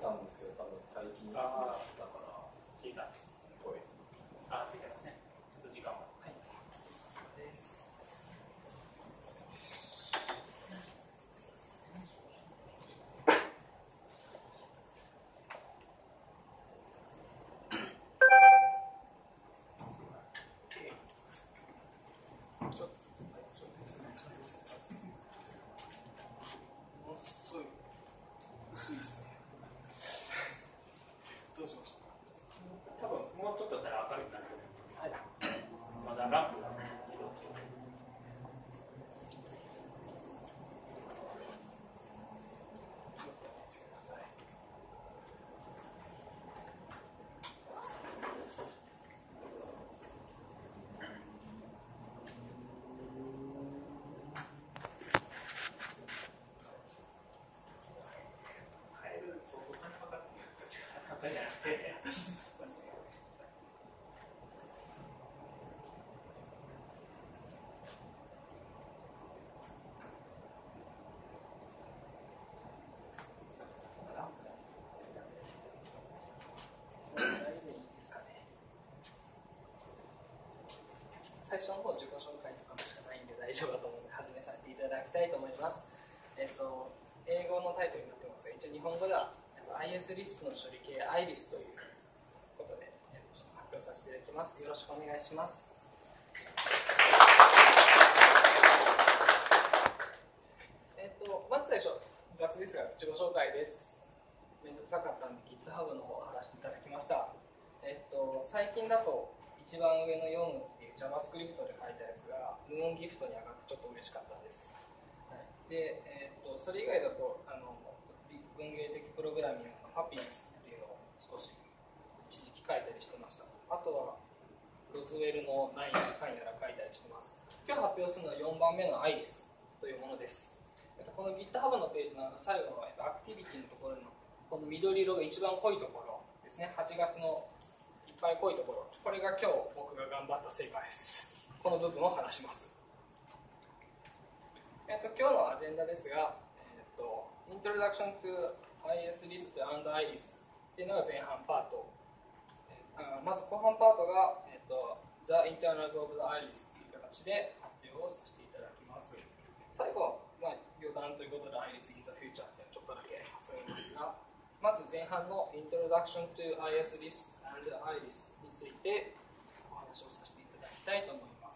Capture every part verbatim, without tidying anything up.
たんですけど、多分待機だから聞いた。 これあ、ついてますね。ちょっと時間は。 はいです。薄いですね。どうしましょうか。 多分もうちょっとしたら明るくなると思う。 はい。 まだランプが起動中。 最初の方自己紹介とかもしかないんで大丈夫だと思うので始めさせていただきたいと思います。えっと、英語のタイトルになってますが、一応日本語では アイエス リスクの処理系 アイリス ということで発表させていただきます。よろしくお願いします。えっと、まず最初、雑ですが自己紹介です。めんどくさかったんで GitHub の方を貼らせていただきました。えっと、最近だと一番上のよんっていう JavaScript で書いたやつが Moon ギフトに上がってちょっと嬉しかったです。はい、で、えー、とそれ以外だとあの文芸的プログラミングの Happiness っていうのを少し一時期書いたりしてました。あとはロズウェルのナインの回なら書いたりしてます。今日発表するのはよんばんめの アイリス というものです。この GitHub のページの最後のアクティビティのところのこの緑色が一番濃いところですね。はちがつのいっぱい濃いところ、これが今日僕が頑張った成果です。この部分を話します。えっと、今日のアジェンダですが、えっと、Introduction to アイエス リスク and アイリス っていうのが前半パート。まず後半パートが、えっと、The Internals of the アイリス という形で発表をさせていただきます。最後、まあ、余談ということで アイリス in the future ってちょっとだけ挟みますが、まず前半の Introduction to アイエス リスク and アイリス についてお話をさせていただきたいと思います。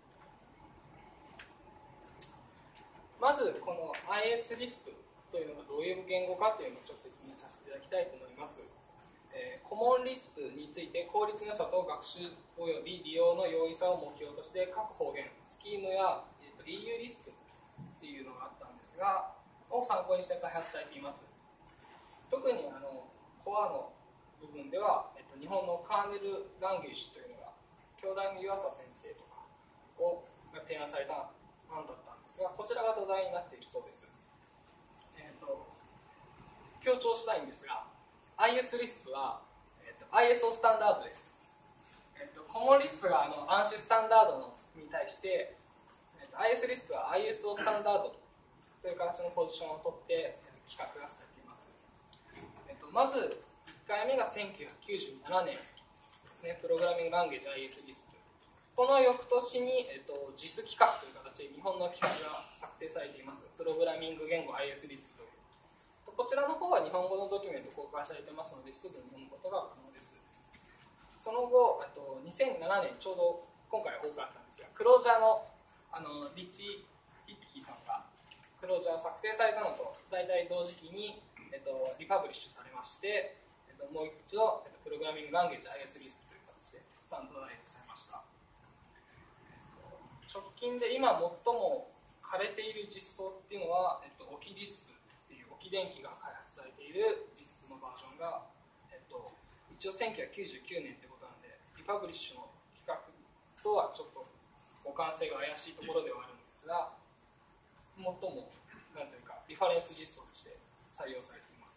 まずこの アイエス リスク というのがどういう言語かというのをちょっと説明させていただきたいと思います。えー、コモンリスクについて効率の良さと学習および利用の容易さを目標として各方言、スキームや、えー、と イーユー リスクっていうのがあったんですが、を参考にして開発されています。特にあのコアの部分では、えっと、日本のカーネル・ランゲージというのが京大の湯浅先生とかをが提案された案だったんですが、こちらが土台になっているそうです。えっと、強調したいんですが、アイエス リスクは、えっと、アイエスオー スタンダードです。えっと、コモンリスクがあの暗視スタンダードのに対して、えっと、アイエス リスクは アイエスオー スタンダードという形のポジションを取って企画がされています。えっと、まずいっかいめがせんきゅうひゃくきゅうじゅうななねんですね、プログラミングランゲージ アイエス リスク。この翌年に、えっと、ジス 企画という形で日本の企画が策定されています。プログラミング言語 アイエス リスクという。こちらの方は日本語のドキュメント公開されてますので、すぐに読むことが可能です。その後、あとにせんななねん、ちょうど今回多かったんですが、クロージャーの、あのリッチ・ヒッキーさんがクロージャーを策定されたのと大体同時期に、えっと、リパブリッシュされまして、えっと、もう一度、えっと、プログラミングランゲージ アイエス リスクという形でスタンダードライズされました。えっと、直近で今最も枯れている実装っていうのは、えっと、オキリスクっていうオキ電機が開発されているリスクのバージョンが、えっと、一応せんきゅうひゃくきゅうじゅうきゅうねんってことなんで、リパブリッシュの企画とはちょっと互換性が怪しいところではあるんですが、最もなんというかリファレンス実装として採用されています。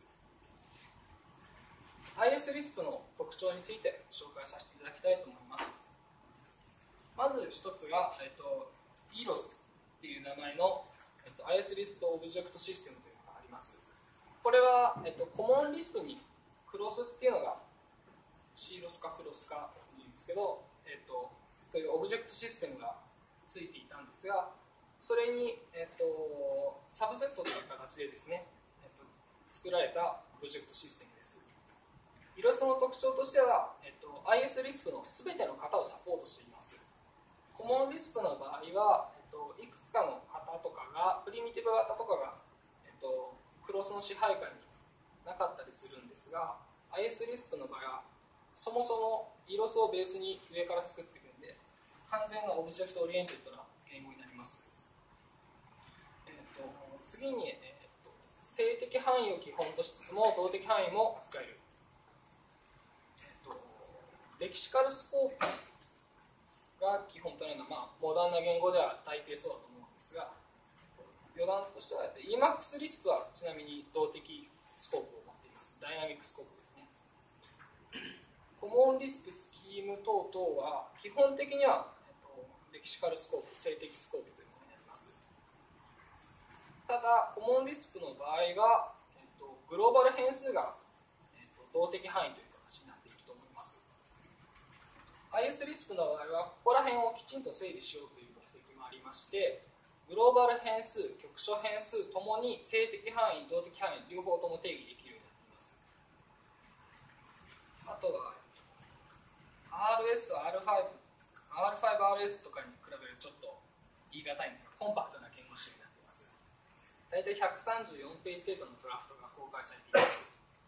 アイエス リスクの特徴について紹介させていただきたいと思います。まず一つが、えっと、イーロス っていう名前の、えっと、アイエス リスクオブジェクトシステムというのがあります。 これは、えっと、コモンリスプにクロスっていうのが C ロスかクロスかというんですけど、えっと、というオブジェクトシステムがついていたんですが、それに、えっと、サブセットという形でですね、えっと、作られたオブジェクトシステムです。イロスの特徴としては、えっと、アイエス リスプのすべての型をサポートしています。コモンリスプの場合は、えっと、いくつかの型とかが、プリミティブ型とかが、えっと、クロスの支配下になかったりするんですが、アイエス リスプの場合は、そもそもイロスをベースに上から作っていくんで、完全なオブジェクトオリエンテッドな言語になります。えっと、次に、えっと、静的範囲を基本としつつも、動的範囲も扱える。レキシカルスコープが基本となるのは、まあ、モダンな言語では大抵そうだと思うんですが、余談としては イーマックス リスプはちなみに動的スコープを持っています。ダイナミックスコープですね。コモンリスプスキーム等々は基本的には、えっと、レキシカルスコープ、静的スコープというものになります。ただ、コモンリスプの場合は、えっと、グローバル変数が、えっと、動的範囲という形になっていると思います。アイエス リスプの場合は、ここら辺をきちんと整理しようという目的もありまして、グローバル変数、局所変数ともに静的範囲、動的範囲、両方とも定義できるようになっています。あとは、アールエス、アールファイブ、アールファイブアールエス とかに比べるとちょっと言い難いんですが、コンパクトな言語集になっています。大体ひゃくさんじゅうよんページ程度のドラフトが公開されています。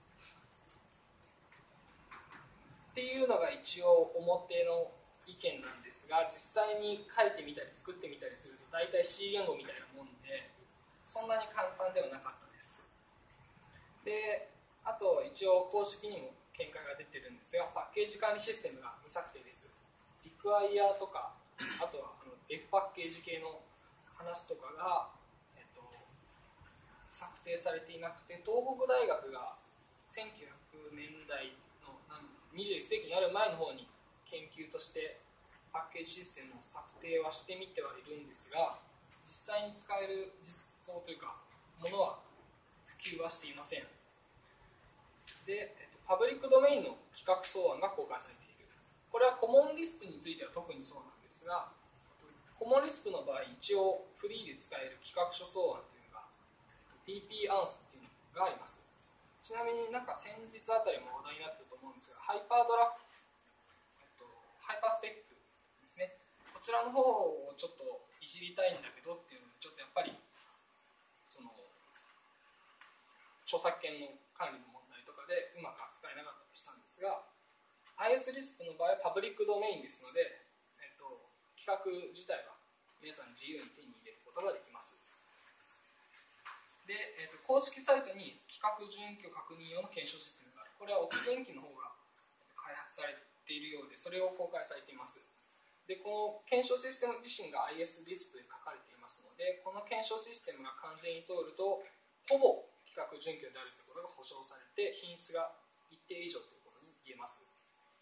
っていうのが一応表の意見なんですが、実際に書いてみたり作ってみたりすると大体 C 言語みたいなもんで、そんなに簡単ではなかったです。で、あと一応公式にも見解が出てるんですが、パッケージ管理システムが未策定です。リクワイヤーとか、あとはあのデフパッケージ系の話とかが、えっと、策定されていなくて、東北大学がせんきゅうひゃくねんだいのにじゅういっせいきになる前の方に研究としてパッケージシステムを策定はしてみてはいるんですが、実際に使える実装というかものは普及はしていません。で、えっと、パブリックドメインの規格草案が公開されている。これはコモンリスプについては特にそうなんですが、コモンリスプの場合一応フリーで使える規格書草案というのが ティーピー アンスっていうのがあります。ちなみになんか先日あたりも話題になっていると思うんですが、ハイパードラフト、えっと、ハイパースペックですね。こちらの方をちょっといじりたいんだけどっていうので、ちょっとやっぱりその著作権の管理の問題とかでうまく扱えなかったりしたんですが、 アイエス リスプの場合はパブリックドメインですので、えっと、規格自体は皆さん自由に手に入れることができます。で、えっと、公式サイトに規格準拠確認用の検証システムがある。これは奥電機の方が開発されているようで、それを公開されています。で、この検証システム自身が アイエス リスプで書かれていますので、この検証システムが完全に通るとほぼ規格準拠であるということが保証されて、品質が一定以上ということに言えます。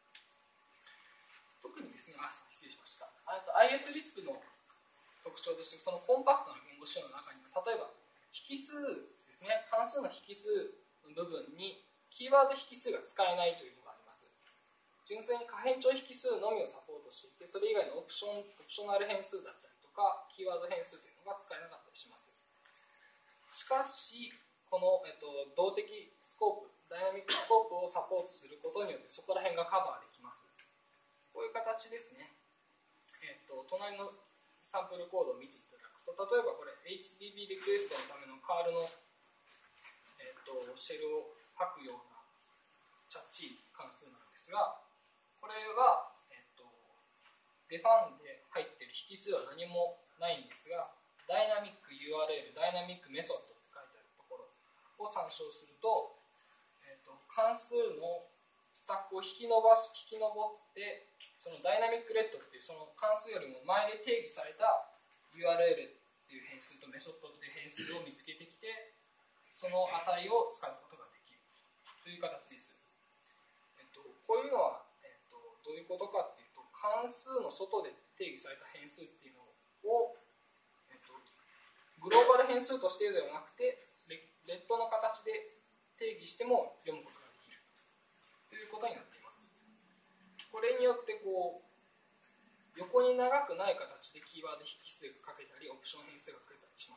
特にですね、あ、失礼しました。あと アイエス リスプの特徴として、そのコンパクトな言語仕様の中には、例えば引数ですね、関数の引数の部分にキーワード引数が使えないというのがあります。純粋に可変調引数のみをサポートしていて、それ以外のオプション、オプショナル変数だったりとかキーワード変数というのが使えなかったりします。しかしこの、えっと、動的スコープ、ダイナミックスコープをサポートすることによって、そこら辺がカバーできます。こういう形ですね。えっと、隣のサンプルコードを見ていただくと、例えばこれ エイチティーティー リクエストのためのカールの、えっと、シェルを吐くようなチャッチー関数なんですが、これは、えっと、デファンで入っている引数は何もないんですが、ダイナミック ユーアールエル、ダイナミックメソッドって書いてあるところを参照すると、えっと、関数のスタックを引き伸ばし引き伸ってそのダイナミックレッドっていうその関数よりも前で定義された ユーアールエル っていう変数とメソッドっていう変数を見つけてきて、その値を使うことができるという形です。えっと、こういうのは、えっと、どういうことかっていうと、関数の外で定義された変数っていうのを、えっと、グローバル変数としてではなくてレッドの形で定義しても読むことができるということになっています。これによってこう横に長くない形でキーワード引数が書けたりオプション変数が書けたりします。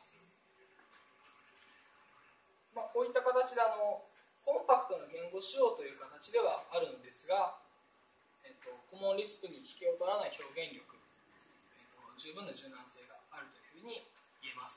まあ、こういった形であのコンパクトな言語仕様という形ではあるんですが、えっと、コモンリスプに引けを取らない表現力、えっと、十分な柔軟性があるというふうに言えます。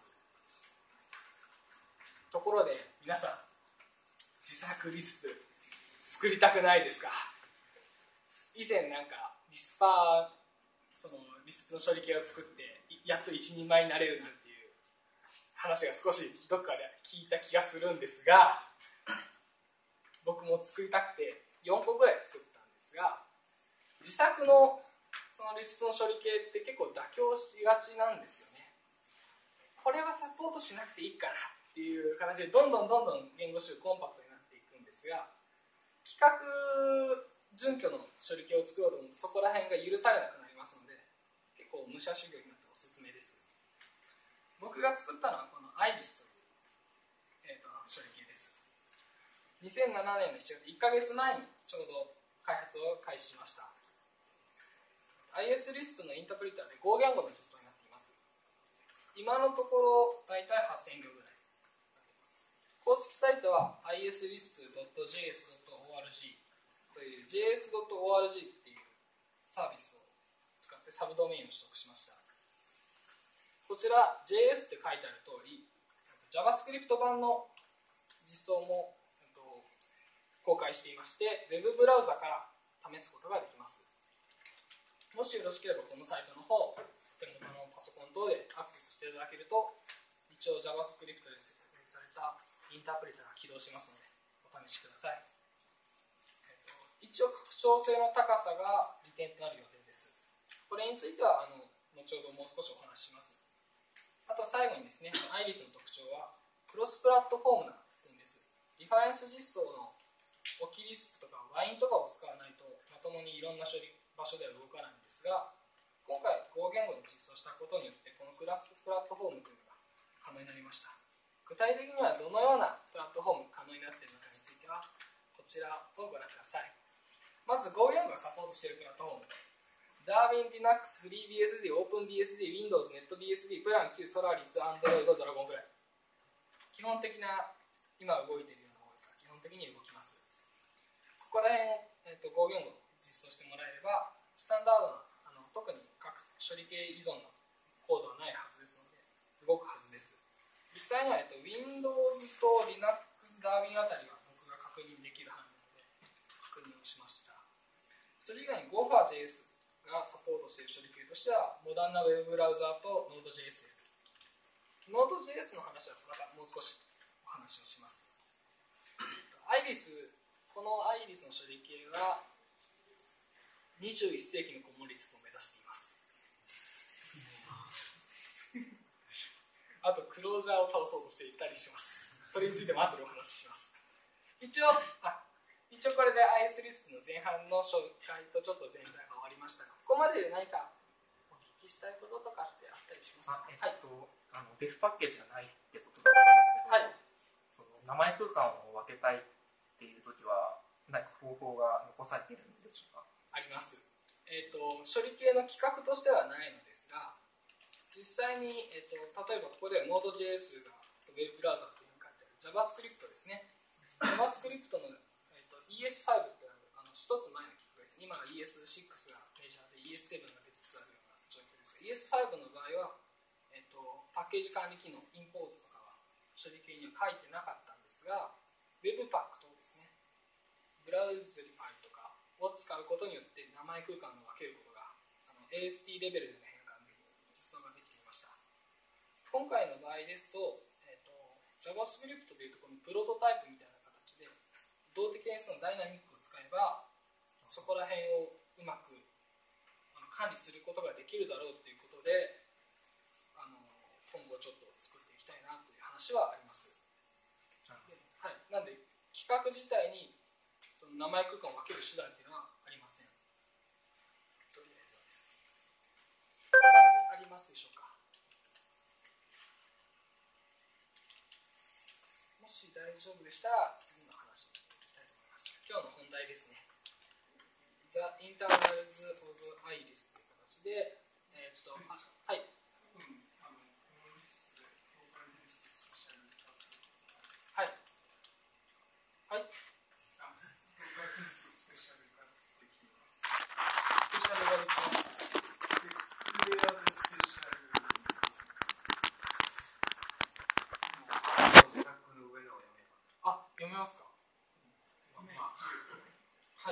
ところで皆さん、自作リスプ作りたくないですか？以前なんかリスパーそのリスプの処理系を作ってやっと一人前になれるなんていう話が少しどっかで聞いた気がするんですが、僕も作りたくてよんこぐらい作ったんですが、自作のそのリスプの処理系って結構妥協しがちなんですよね。これはサポートしなくていいかなっていう形でどんどんどんどん言語集コンパクトになっていくんですが、規格準拠の処理系を作ろうと思うとそこら辺が許されなくなりますので、結構武者修行になっておすすめです。僕が作ったのはこの アイリス という、えー、と処理系です。にせんななねんのしちがつ、いっかげつまえにちょうど開発を開始しました。 アイエス リスプのインタープリターで Go 言語の実装になっています。今のところ大体はっせんぎょうぐらいになっています。公式サイトは アイエスリスプドットジェイエスドットオーアールジー という ジェイエスドットオーアールジー っていうサービスを使ってサブドメインを取得しました。こちら ジェイエス って書いてある通り JavaScript 版の実装も公開していまして、 Web ブラウザから試すことができます。もしよろしければこのサイトの方、手元のパソコン等でアクセスしていただけると、一応 JavaScript で設定されたインタープリターが起動しますのでお試しください。えっと、一応拡張性の高さが利点となる予定です。これについてはあの後ほどもう少しお話しします。あと最後にですね、アイリスの特徴はクロスプラットフォームな点です。リファレンス実装のオキリスプとかワインとかを使わないとまともにいろんな処理場所では動かないんですが、今回 Go 言語で実装したことによってこのクロスプラットフォームというのが可能になりました。具体的にはどのようなプラットフォームが可能になっているのかについてはこちらをご覧ください。まず Go 言語がサポートしているプラットフォーム、Darwin、Linux、FreeBSD、OpenBSD、Windows、NetBSD、プラン Q、Solaris、Android、ドラゴンフライ。基本的な今動いているようなものですが、基本的に動きます。ここら辺、えーと、Go 言語を実装してもらえれば、スタンダードなあの特に各処理系依存のコードはないはずですので、動くはずです。実際には、えーと、Windows と Linux、Darwin あたりは僕が確認できる範囲なので、確認をしました。それ以外に ゴーファージェイエス がサポートしている処理系としては、モダンな Web ブラウザーと Node.js です。Node.js の話はまたもう少しお話をします。アイリス、このアイリスの処理系はにじゅういっせいきのコモンリスプを目指しています。あとクロージャーを倒そうとしていたりします。それについても後でお話しします。一応あ一応これで アイエス リスプの前半の紹介とちょっと前座が終わりましたが、ここまでで何かお聞きしたいこととかってあったりしますか？ あ、えっと、はい、あのデフパッケージがないってことだったんですけど、はい、その名前空間を分けたいっていうときは何か方法が残されているんでしょうか？ あります。えーと、処理系の規格としてはないのですが、実際に、えーと、例えばここでは Node.js が Web ブラウザというのが書いてある JavaScript ですね。JavaScript の、えーと、イーエスファイブ ってあの一つ前の規格です。今は イーエスシックス がメジャーで イーエスセブン が出つつあるような状況ですが、 イーエスファイブ の場合は、えーと、パッケージ管理機能、インポートとかは処理系には書いてなかったんですが、 Webpack 等ですね、ブラウズリファイとかを使うことによって名前空間を分けることがあの エーエスティー レベルでの変換で実装ができていました。今回の場合ですと、えーと、JavaScript でいうとこのプロトタイプみたいな形で動的変数のダイナミックを使えばそこら辺をうまくあの管理することができるだろうということで、あの今後ちょっと作っていきたいなという話はあります。はい、なんで企画自体にその名前空間を分ける手段というのはありません。とりあえずはですね。他にありますでしょうか？もし大丈夫でしたら次の話。 題ですね。The Internals of Iris という形で、えー、ちょっと、はい。はい。はい。スペシャルができます。スペシャルができます。クリアでスペシャル。スタックの上のを読めます。あ、読めますか。まあ、はい。はい、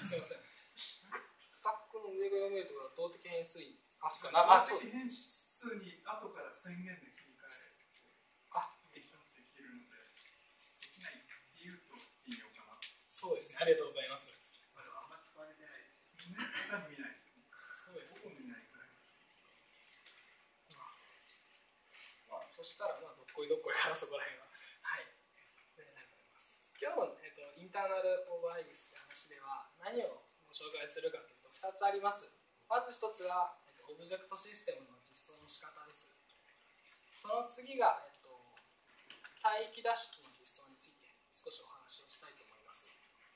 すみません。スタックの上が読めるということは動的変数に。あ、そうかな。動的変数に後から宣言で切り替え。あ、できるので、できないっていうと微妙かな。そうですね、ありがとうございます。まあ、でもあんま使われてないです。めったに見ないですね。そうですね。ほぼ見ないくらい。まあ、そしたら、まあ、どっこいどっこいからそこら辺は。はい。今日の、えーと、インターナルオーバーアイリスって話では何をご紹介するかというとふたつあります。まずひとつは、えーと、オブジェクトシステムの実装の仕方です。その次が、えーと、帯域脱出の実装について少しお話をしたいと思います。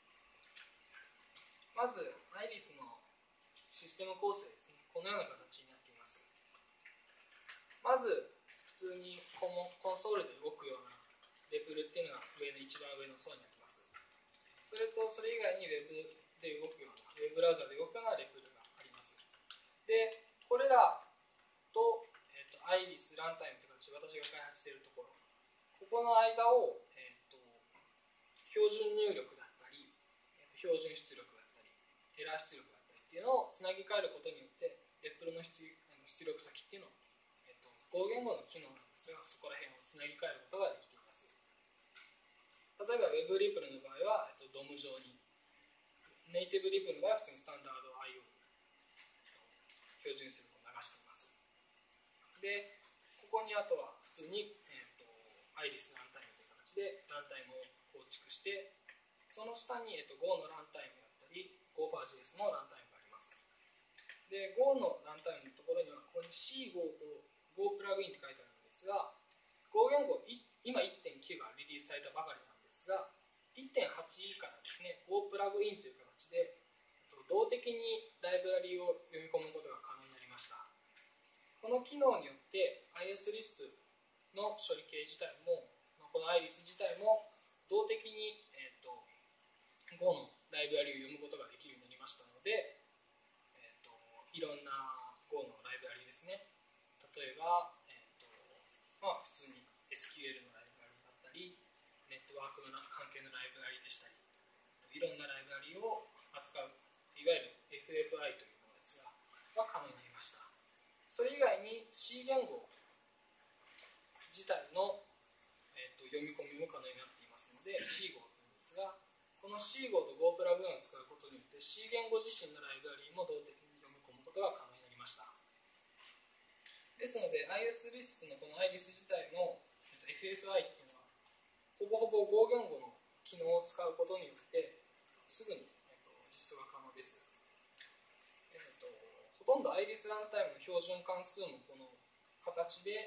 まず、アイリスのシステム構成ですね。このような形になっています。まず、普通にコンソールで動くようなレベルっていうのが上の一番上の層になります。それとそれ以外に Web で動くような、Web ブラウザで動くようなレベルがあります。で、これらと、えーと、アイリスランタイムという形で私が開発しているところ、ここの間を、えーと、標準入力だったり、えーと、標準出力だったり、エラー出力だったりっていうのをつなぎ替えることによって、レベルの 出, あの出力先っていうのを、えーと、Go言語の機能なんですが、そこら辺をつなぎ替えることができます。例えば Web リプルの場合は、えっと、ドム 上に、ネイティブリプルの場合は普通にスタンダード アイオー 標準出力を流しています。で、ここにあとは普通に、えっと、アイリスランタイムという形でランタイムを構築して、その下に、えっと、Go のランタイムだったり ゴーファージェイエス のランタイムがあります。で、Go のランタイムのところにはここに シーゴー と Go プラグインって書いてあるんですが、Go 言語今 いってんきゅう がリリースされたばかりなんですが、いってんはち からですね、Go プラグインという形で動的にライブラリーを読み込むことが可能になりました。この機能によって アイエス リスプの処理系自体も、この アイリス 自体も動的に、えーと、Go のライブラリーを読むことができるようになりましたので、えーと、いろんな Go のライブラリーですね。例えば、えーとまあ、普通に エスキューエル のライブラリーだったり、ネットワークの関係のライブラリーでしたり、いろんなライブラリーを扱う、いわゆる エフエフアイ というものですが、が可能になりました。それ以外に C 言語自体の、えー、と読み込みも可能になっていますので C 語というんですが、この C 語と Go プラグインを使うことによって C 言語自身のライブラリーも動的に読み込むことが可能になりました。ですので アイエス リスプのこの アイリス 自体の エフエフアイ っていうのはほぼほぼ Go 言語の機能を使うことによってすぐに、えー、と実装が可能です。えー、とほとんど アイリス ランタイムの標準関数もこの形で、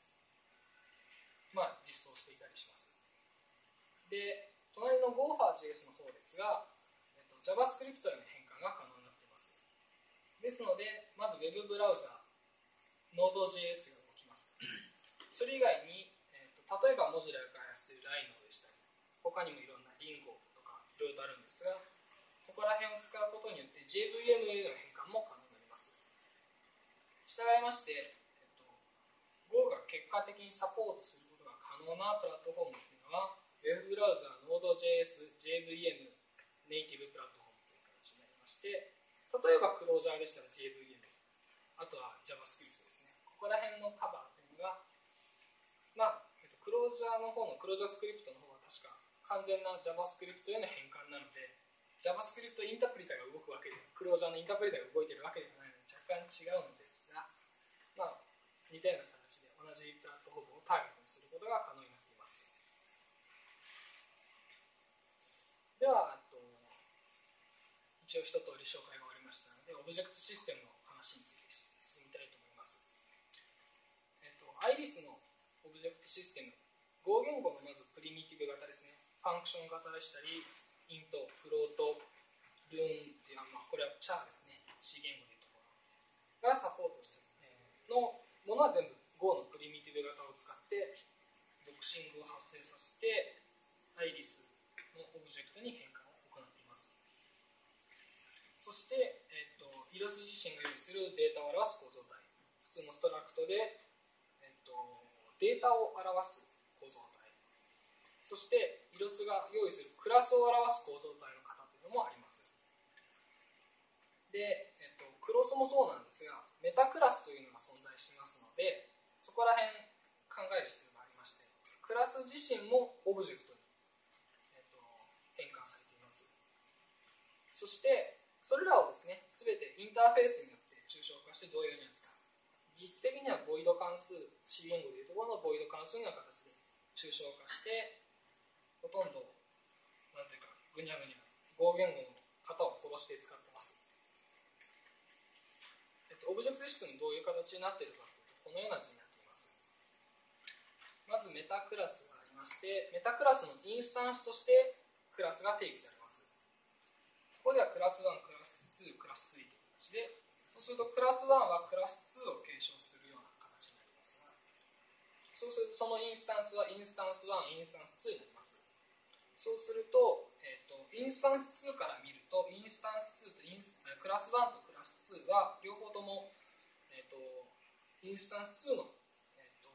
まあ、実装していたりします。で、隣の ゴーファージェイエス の方ですが、えー、と JavaScript への変換が可能になっています。ですので、まず Web ブラウザーノード ジェイエス が動きます。それ以外に、えー、と例えばモジュラが開発している ライノ でしたり、他にもいろんなリンゴとかいろいろとあるんですが、ここら辺を使うことによって ジェイブイエム への変換も可能になります。したがいまして、えー、と Go が結果的にサポートすることが可能なプラットフォームというのは Web ブラウザー ノード ジェイエス、ジェイブイエム、ネイティブプラットフォームという形になりまして、例えばクロージャーでしたら ジェイブイエム、あとは JavaScript ですね。ここら辺のカバーというのが、まあ、えっと、クロージャーの方のクロージャースクリプトの方は確か完全な JavaScript への変換なので、JavaScript インタープリターが動くわけで、クロージャーのインタープリターが動いているわけではないので若干違うんですが、まあ、似たような形で同じプラットフォームをターゲットにすることが可能になっています。では、と一応一通り紹介が終わりましたので、オブジェクトシステムの話について進みたいと思います。えっと、アイリス のオブジェクトシステム、Go 言語のまずプリミティブ型ですね。ファンクション型でしたり、 イント、フロート、ルーンっていうのは、まあ、これはチャーですね、C 言語でいうところがサポートしてるのものは全部 Go のプリミティブ型を使ってボクシングを発生させてアイリスのオブジェクトに変換を行っています。そして、えー、とイロス自身が用意するデータを表す構造体、普通のストラクトで、えー、とデータを表す構造体、そしてイロスが用意するクラスを表す構造体の型というのもあります。で、えー、とクロスもそうなんですが、メタクラスというのが存在しますので、そこら辺考える必要がありまして、クラス自身もオブジェクトに、えー、と変換されています。そしてそれらをですね、すべてインターフェースによって抽象化して同様に扱う。実質的にはボイド関数、C 言語でいうところのボイド関数のような形で抽象化して、ほとんどなんていうかぐにゃぐにゃ Go 言語の型を殺して使ってます。えっと、オブジェクトシステムどういう形になっているかというと、このような図になっています。まずメタクラスがありまして、メタクラスのインスタンスとしてクラスが定義されます。ここではクラスワン、クラスツー、クラススリーという形で、そうするとクラスワンはクラスツーを継承するような形になりますが、そうするとそのインスタンスはインスタンスワン、インスタンスツーになります。そうすると、えーと、インスタンスツーから見ると、インスタンスツーとインスクラスワンとクラスツーは両方とも、えーと、インスタンスツーの、えーと、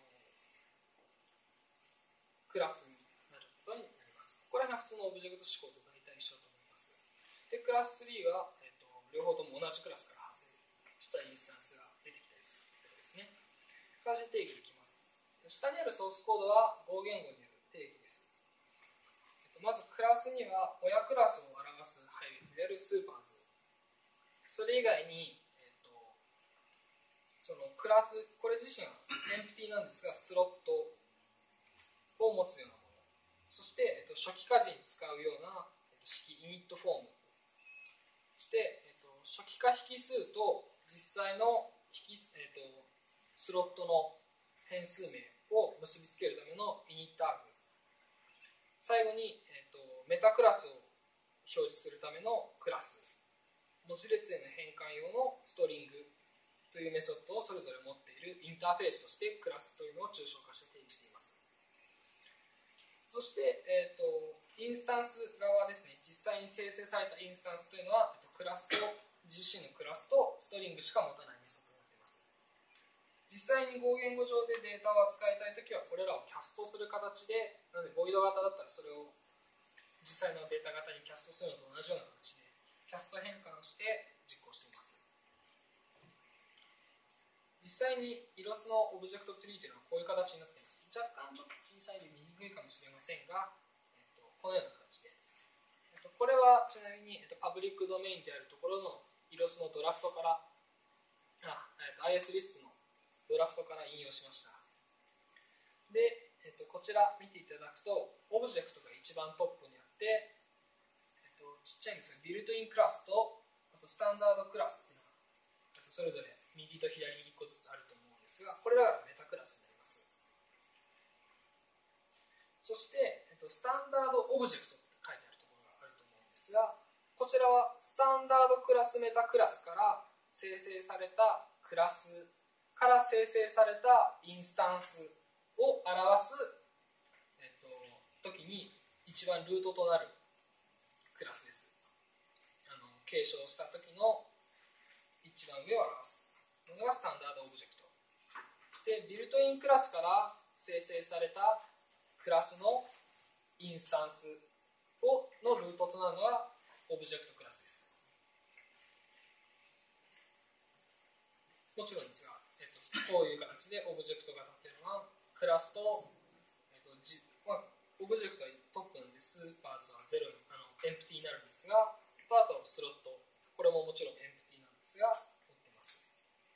クラスになることになります。ここら辺は普通のオブジェクト指向と大体一緒だと思います。で、クラススリーは、えーと、両方とも同じクラスから派生したインスタンスが出てきたりするということですね。こういう感じで定義できます。下にあるソースコードは Go 言語による定義です。えーと、まずクラスには親クラスを表す配列であるスーパーズ。それ以外に、えーと、そのクラス、これ自身はエンプティなんですが、スロットを持つようなもの。そして、えーと、初期化時に使うような式イニットフォームして、えー、と初期化引数と実際の引、えー、とスロットの変数名を結びつけるためのイニットアーグ、最後に、えー、とメタクラスを表示するためのクラス、文字列への変換用のストリングというメソッドをそれぞれ持っているインターフェースとしてクラスというのを抽象化して定義しています。そして、えー、とインスタンス側ですね、実際に生成されたインスタンスというのは、クラスと自身のクラスとストリングしか持たないメソッドになっています。実際に Go 言語上でデータを扱いたいときは、これらをキャストする形で、なのでボイド型だったらそれを実際のデータ型にキャストするのと同じような形でキャスト変換して実行しています。実際にイロスのオブジェクトツリーというのはこういう形になっています。若干ちょっと小さいで見にくいかもしれませんが、えっと、このような形で、えっと、これはちなみに、えっと、パブリックドメインであるところのイロスのドラフトからあ、えっと、アイエス リスプのドラフトから引用しました。で、えっと、こちら見ていただくと、オブジェクトが一番トップにあって、えっと、ちっちゃいんですが、ビルトインクラスとあとスタンダードクラスっていうのが、えっと、それぞれ右と左にいっこずつあると思うんですが、これらがメタクラスになります。そして、えっと、スタンダードオブジェクトって書いてあるところがあると思うんですが、こちらはスタンダードクラスメタクラスから生成されたクラスから生成されたインスタンスを表す、えっと、時に一番ルートとなるクラスです。あの継承した時の一番上を表すのがスタンダードオブジェクト。そしてビルトインクラスから生成されたクラスのインスタンスをのルートとなるのはオブジェクトクラスです。もちろんですが、えっと、こういう形でオブジェクト型っていうのはクラスと、えっとじまあ、オブジェクトはトップなんでスーパーズはゼロにあのエンプティになるんですが、あとスロット、これももちろんエンプティなんですが持っています。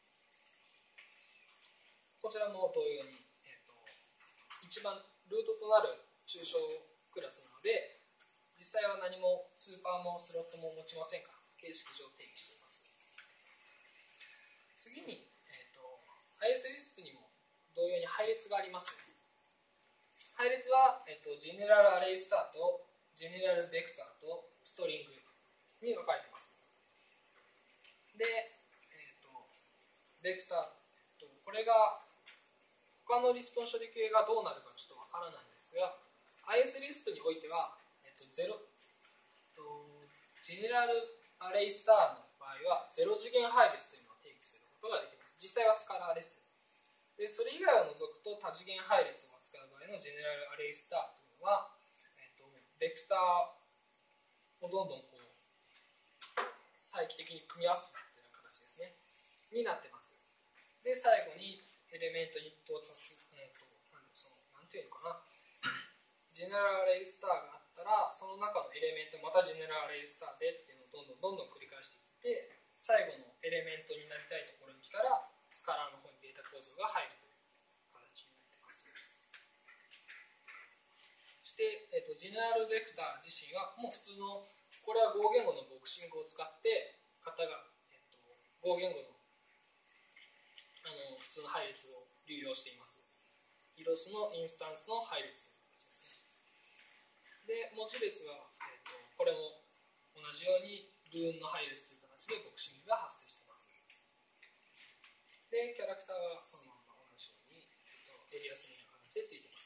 こちらも同様に、えっと、一番ルートとなる抽象クラスなので、実際は何もスーパーもスロットも持ちませんが、形式上定義しています。次に、えーと、アイエス リスプにも同様に配列があります。配列は、えーと、ジェネラルアレイスターとジェネラルベクターとストリングに分かれています。で、えーと、ベクター、これが他のリスポン処理系がどうなるかちょっと分からないんですが、 アイエス リスプにおいては、えーと、ゼロとジェネラルアレイスターの場合はゼロ次元配列というのを定義することができます。実際はスカラーです。でそれ以外を除くと多次元配列を扱う場合のジェネラルアレイスターというのは、えーと、ベクターをどんどんこう再帰的に組み合わせていくような形ですねになってます。で最後にエレメントに到達する、えーと、なんそのなんていうのかなジェネラルアレイスターがあったらその中のエレメントまたジェネラルアレイスターでっていうのをどんどんどんどん繰り返していって最後のエレメントになりたいところに来たらスカラーの方にデータ構造が入るという形になっています。そして、えーと、ジェネラルベクター自身はもう普通のこれは Go 言語のボクシングを使って型が、えーと、Go 言語のあの普通の配列を流用しています。イロスのインスタンスの配列という形ですね。で、文字列は、えーと、これも同じようにルーンの配列という形でボクシングが発生しています。で、キャラクターはそのまま同じようにエリアスのような形でついています。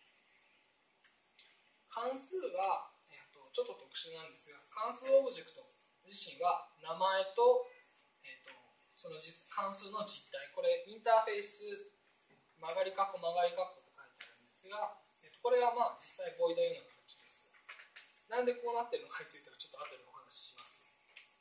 関数は、えーと、ちょっと特殊なんですが、関数オブジェクト自身は名前と、えーと、その実関数の実態、これインターフェース曲がりカッコ曲がりカッコと書いてあるんですが、えーと、これはまあ実際ボイドのような形です。なんでこうなっているのかについてはちょっと後でお話しします。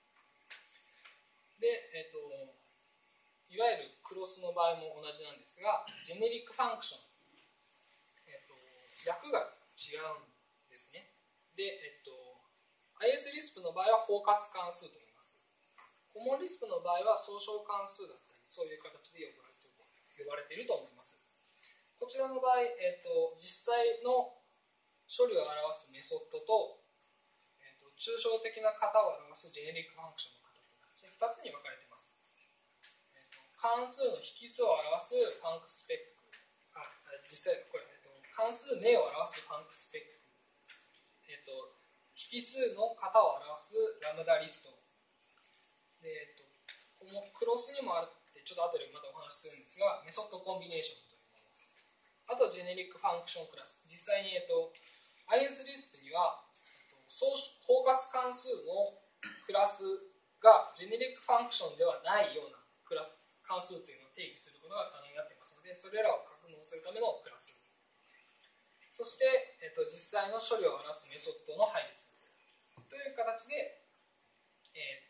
で、えーといわゆるクロスの場合も同じなんですが、ジェネリックファンクション、えっと、略が違うんですね。で、えっと、アイエス リスプの場合は包括関数と言います。コモンリスプの場合は総称関数だったり、そういう形で呼ばれて呼ばれていると思います。こちらの場合、えっと、実際の処理を表すメソッドと、えっと、抽象的な型を表すジェネリックファンクションの型という形でふたつに分かれています。関数の引数を表すファンクスペック、あ実際これ、えっと、関数名を表すファンクスペック、えっと、引数の型を表すラムダリストで、えっと、このクロスにもあるってちょっと後でまたお話しするんですが、メソッドコンビネーションというもの、あとジェネリックファンクションクラス、実際に、えっと、アイエス リスプには、えっと、包括関数のクラスがジェネリックファンクションではないようなクラス関数というのを定義することが可能になっていますので、それらを格納するためのクラス、そして、えっと、実際の処理を表すメソッドの配列という形で、えっと、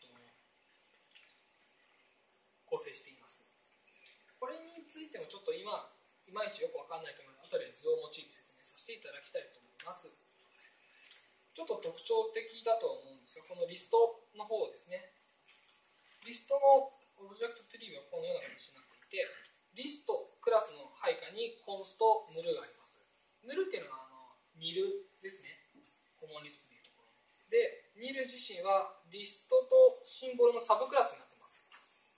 構成しています。これについてもちょっと今いまいちよく分かんないと思うので後で図を用いて説明させていただきたいと思います。ちょっと特徴的だと思うんですが、このリストの方ですね。リストのオブジェクトツリーはこのような形になっていて、リストクラスの配下にコンストヌルがあります。ヌルっていうのはあのニルですね。コモンリスプでいうところで、ニル自身はリストとシンボルのサブクラスになっています。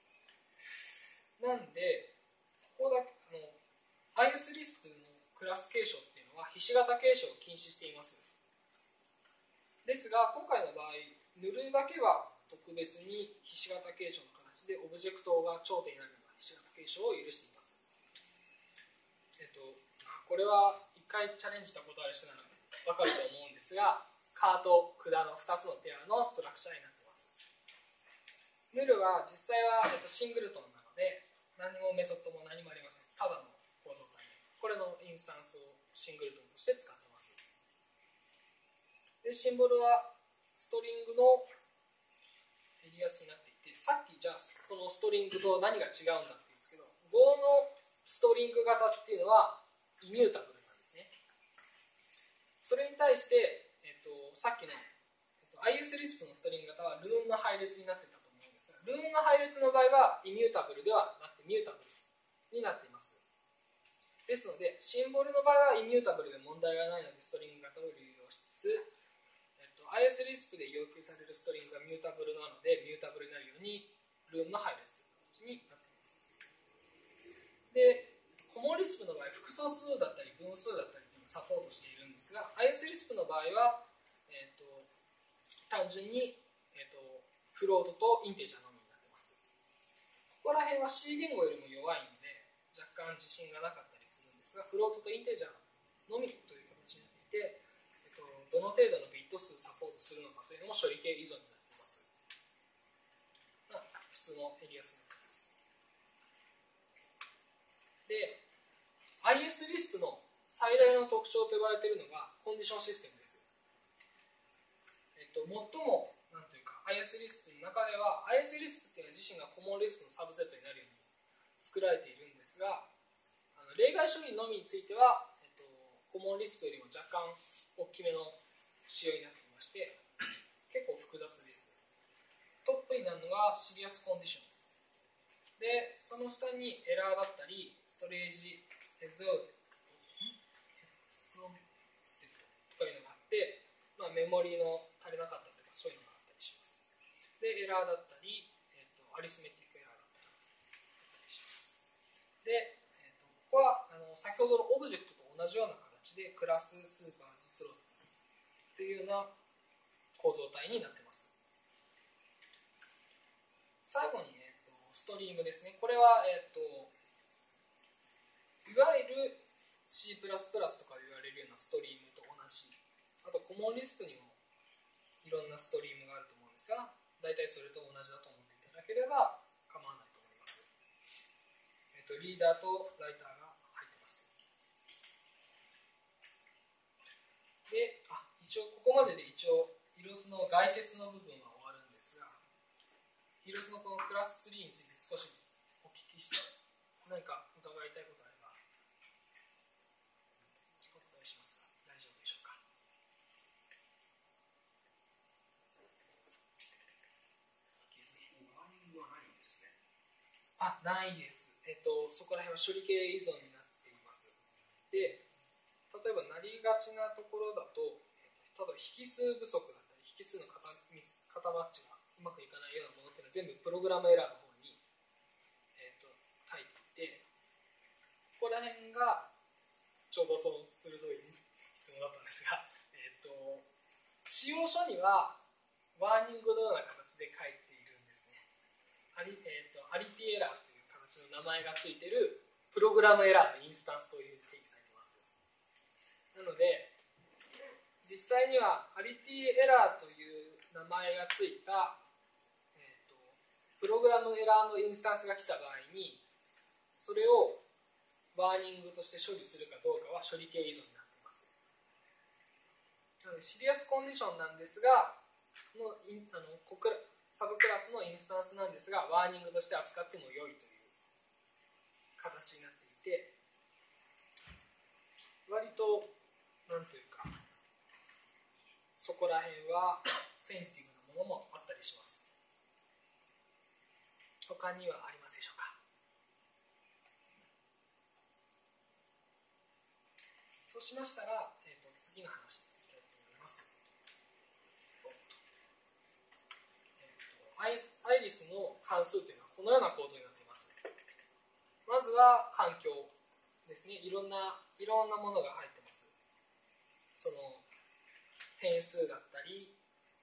なんでここだけあの アイエス リスプのクラス継承っていうのはひし形継承を禁止しています。ですが今回の場合ヌルだけは特別にひし形継承の形でオブジェクトが頂点になるようなひし形継承を許しています。えっと、これは一回チャレンジしたことある人なら分かると思うんですが、カーと管のふたつのペアのストラクチャーになっています。ヌルは実際は、えっと、シングルトンなので何もメソッドも何もありません。ただの構造体、これのインスタンスをシングルトンとして使っています。でシンボルはストリングのエリアスになっていて、さっきじゃあそのストリングと何が違うんだって言うんですけど、Go のストリング型っていうのはイミュータブルなんですね。それに対して、えっと、さっきの、えっと、アイエス リスプのストリング型はルーンの配列になっていたと思うんですが、ルーンの配列の場合はイミュータブルではなくてミュータブルになっています。ですのでシンボルの場合はイミュータブルで問題がないのでストリング型を流用しつつ、アイエス リスプで要求されるストリングがミュータブルなのでミュータブルになるようにルーンの配列という形になっています。で、コモンリスプの場合複素数だったり分数だったりというのをサポートしているんですが、 アイエス リスプの場合は、えーと、 単純に、えー、とフロートとインテジャーのみになってます。ここら辺は C 言語よりも弱いので若干自信がなかったりするんですが、フロートとインテジャーのみという形になっていて、えー、とどの程度のビット数サポートするのかというのも処理系依存になっています。まあ、普通のエリアスになります。で アイエス リスプの最大の特徴と呼ばれているのがコンディションシステムです。えっと、最もなんというか アイエス リスプの中では アイエス リスプっていうのは自身がコモンリスプのサブセットになるように作られているんですが、あの例外処理のみについては、えっと、コモンリスプよりも若干大きめの仕様になっていまして結構複雑です。トップになるのがシリアスコンディションで、その下にエラーだったりストレージヘズアウトステップとかいうのがあって、まあ、メモリの足りなかったとかそういうのがあったりします。でエラーだったり、えー、とアリスメティックエラーだったりします。で、えー、とここはあの先ほどのオブジェクトと同じような形でクラス、スーパーズ、スロッツというような構造体になっています。最後に、えー、とストリームですね。これは、えー、といわゆる C++ とか言われるようなストリームと同じ、あとコモンリスプにもいろんなストリームがあると思うんですが、大体それと同じだと思っていただければ構わないと思います。えっと、リーダーとライターが入ってます。で、あ、一応ここまでで一応イロスの概説の部分は終わるんですが、イロスのこのクラスツリーについて少しお聞きして何か伺いたいことあればお答えしますが大丈夫でしょうか。あ、ないです。えっと、そこら辺は処理系依存になっています。で、例えばなりがちなところだと、えっと、例えば引数不足だったり、引数の型ミス型マッチがうまくいかないようなものっていうのは全部プログラムエラーの方に、えっと、書いていて、ここら辺がちょうどその鋭い質問だったんですが、えっと、使用書にはワーニングのような形で書いているんですね。アリ、えー、とアリティエラーという形の名前がついているプログラムエラーのインスタンスというふうに定義されています。なので実際にはアリティエラーという名前がついた、えー、とプログラムエラーのインスタンスが来た場合にそれをワーニングとして処理するかどうかは処理系依存になっています。なのでシリアスコンディションなんですがのインあのここサブクラスのインスタンスなんですがワーニングとして扱っても良いという形になっていて、割となんというかそこら辺はセンシティブなものもあったりします。他にはありますでしょうか。そうしましたら、えー、と次の話に行きたいと思います。アイリスの関数というのはこのような構造になっています。まずは環境ですね。いろんないろんなものが入ってます。その変数だったり、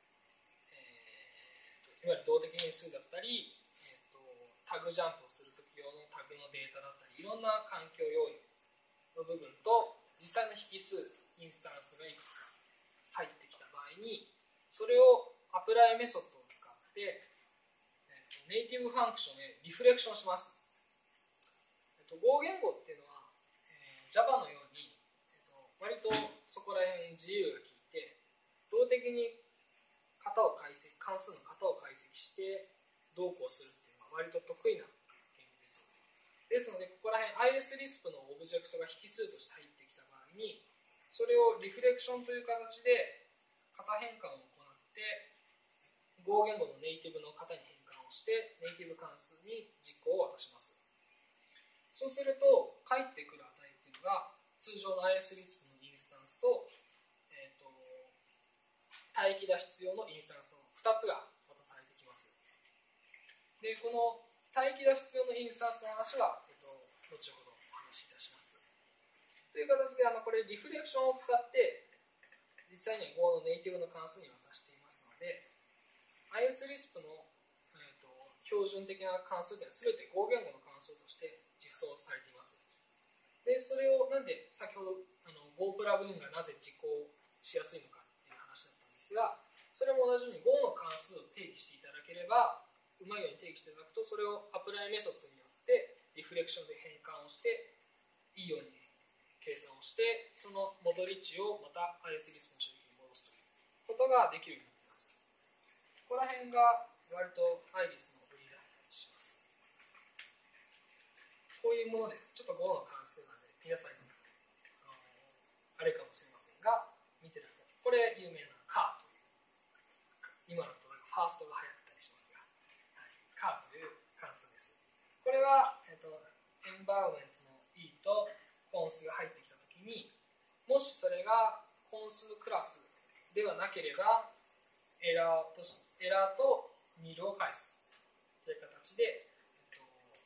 えー、いわゆる動的変数だったり、えー、とタグジャンプをするとき用のタグのデータだったり、いろんな環境要因の部分と実際の引数インスタンスがいくつか入ってきた場合にそれをアプライメソッドを使ってネイティブファンクションへリフレクションします。Go 言語っていうのは、えー、Java のように、えー、と割とそこら辺自由が利いて動的に型を解析関数の型を解析してどうこうするっていうのが割と得意な言語です。ですのでここら辺 アイエス リスプのオブジェクトが引数として入ってきた場合にそれをリフレクションという形で型変換を行って Go 言語のネイティブの型に変換をしてネイティブ関数に実行を渡します。そうすると返ってくる値っていうのが通常の アイエス リスプのインスタンスと、えー、と待機脱出用のインスタンスのふたつが渡されてきます。でこの待機脱出用のインスタンスの話は、えー、と後ほどお話しいたします。という形であのこれリフレクションを使って実際には Go のネイティブの関数に渡していますのので アイエス リスプの、えー、と標準的な関数というのは全て Go 言語の関数として実装されています。でそれをなんで先ほどあの Go プラグインがなぜ実行しやすいのかっていう話だったんですが、それも同じように Go の関数を定義していただければ、うまいように定義していただくと、それをアプライメソッドによってリフレクションで変換をしていいように計算をして、その戻り値をまた アイエス リスプの処理器に戻すということができるようになっています。ここら辺が割とアイリスの売りだったりします。こういうものです。ちょっと Go の関数なんで皆さんにあのあれかもしれませんが、見ていただくとこれ有名なカーという、今のとファーストが流行ったりしますが、はい、カーという関数です。これは、えっと、エンバーメントの E とコン数が入ってきたときに、もしそれがコン数クラスではなければエラーとしエラーとニルを返すという形で、えっと、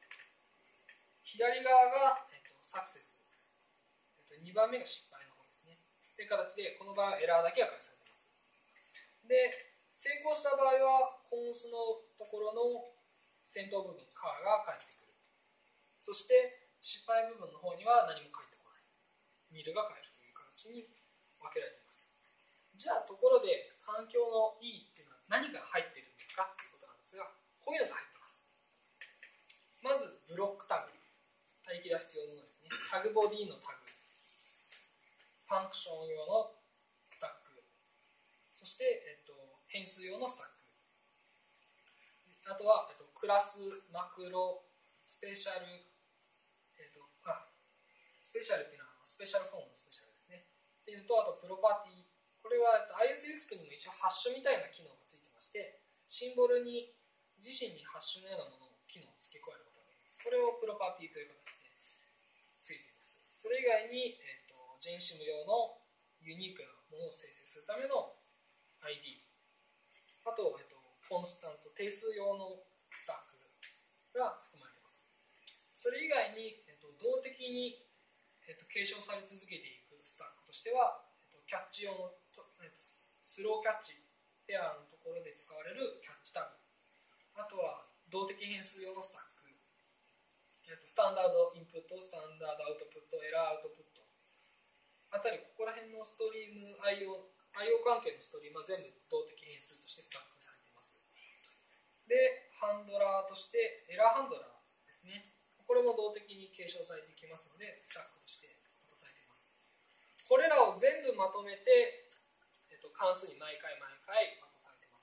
左側が、えっと、サクセス、えっと、にばんめが失敗の方ですねという形で、この場合はエラーだけが返されています。で成功した場合はコン数のところの先頭部分カーが返ってくる。そして失敗部分の方には何も返ってこない、ニルが返るという形に分けられています。じゃあところで環境の E っていうのは何が入っているんですかということなんですが、こういうのが入っています。まずブロックタグ、待機が必要なものですね。タグボディのタグ、ファンクション用のスタック、そして、えっと、変数用のスタック、あとは、えっと、クラス、マクロ、スペシャル、えっと、あ、スペシャルっていうのはスペシャルフォームのスペシャルですね。っていうのと、あとプロパティ、これは アイエス リスプにも一応ハッシュみたいな機能がついてまして、シンボルに自身にハッシュのようなものを機能を付け加えることができます。これをプロパティという形でついています。それ以外に、えっと、ジェンシム用のユニークなものを生成するための アイディー、 あと、えっと、コンスタント定数用のスタックが含まれています。それ以外に、えっと、動的に、えっと、継承され続けていくスタックとしては、えっと、キャッチ用の、えっと、スローキャッチペアのところで使われるキャッチタグ、あとは動的変数用のスタック、えっと、スタンダードインプット、スタンダードアウトプット、エラーアウトプットあたり、ここら辺のストリーム アイオーアイオー 関係のストリームは全部動的変数としてスタックされています。で、ハンドラーとしてエラーハンドラーですね。これも動的に継承されていきますので、スタックとして渡されています。これらを全部まとめて、えっと、関数に毎回毎回渡されています。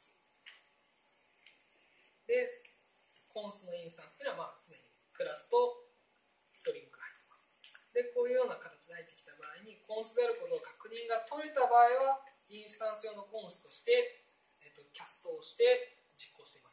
で、コンスのインスタンスというのは、まあ、常にクラスとストリングが入っています。で、こういうような形で入ってきた場合に、コンスであることを確認が取れた場合は、インスタンス用のコンスとして、えっと、キャストをして実行しています。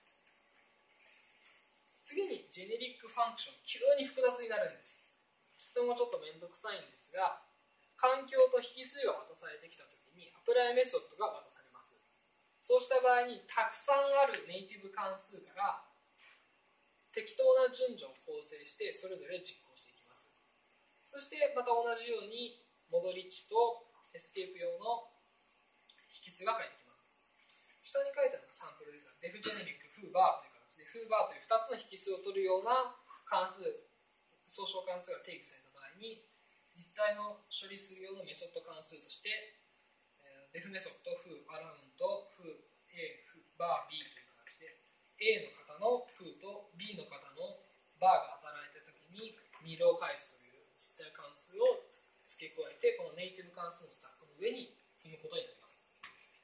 次にジェネリックファンクション、急に複雑になるんです。とてもちょっと面倒くさいんですが、環境と引数が渡されてきたときにアプライメソッドが渡されます。そうした場合にたくさんあるネイティブ関数から適当な順序を構成してそれぞれ実行していきます。そしてまた同じように戻り値とエスケープ用の引数が返ってきます。下に書いてあるのがサンプルですが、デフジェネリック、フーバーという形で、フーバーというふたつの引数を取るような関数、総称関数が定義された場合に、実体の処理する用のメソッド関数として、デフメソッド、フー、アラウンド、フー、A、フー、バー、B という形で、A の方のフーと B の方のバーが働いたときにニルを返すという実体関数を付け加えて、このネイティブ関数のスタックの上に積むことになります。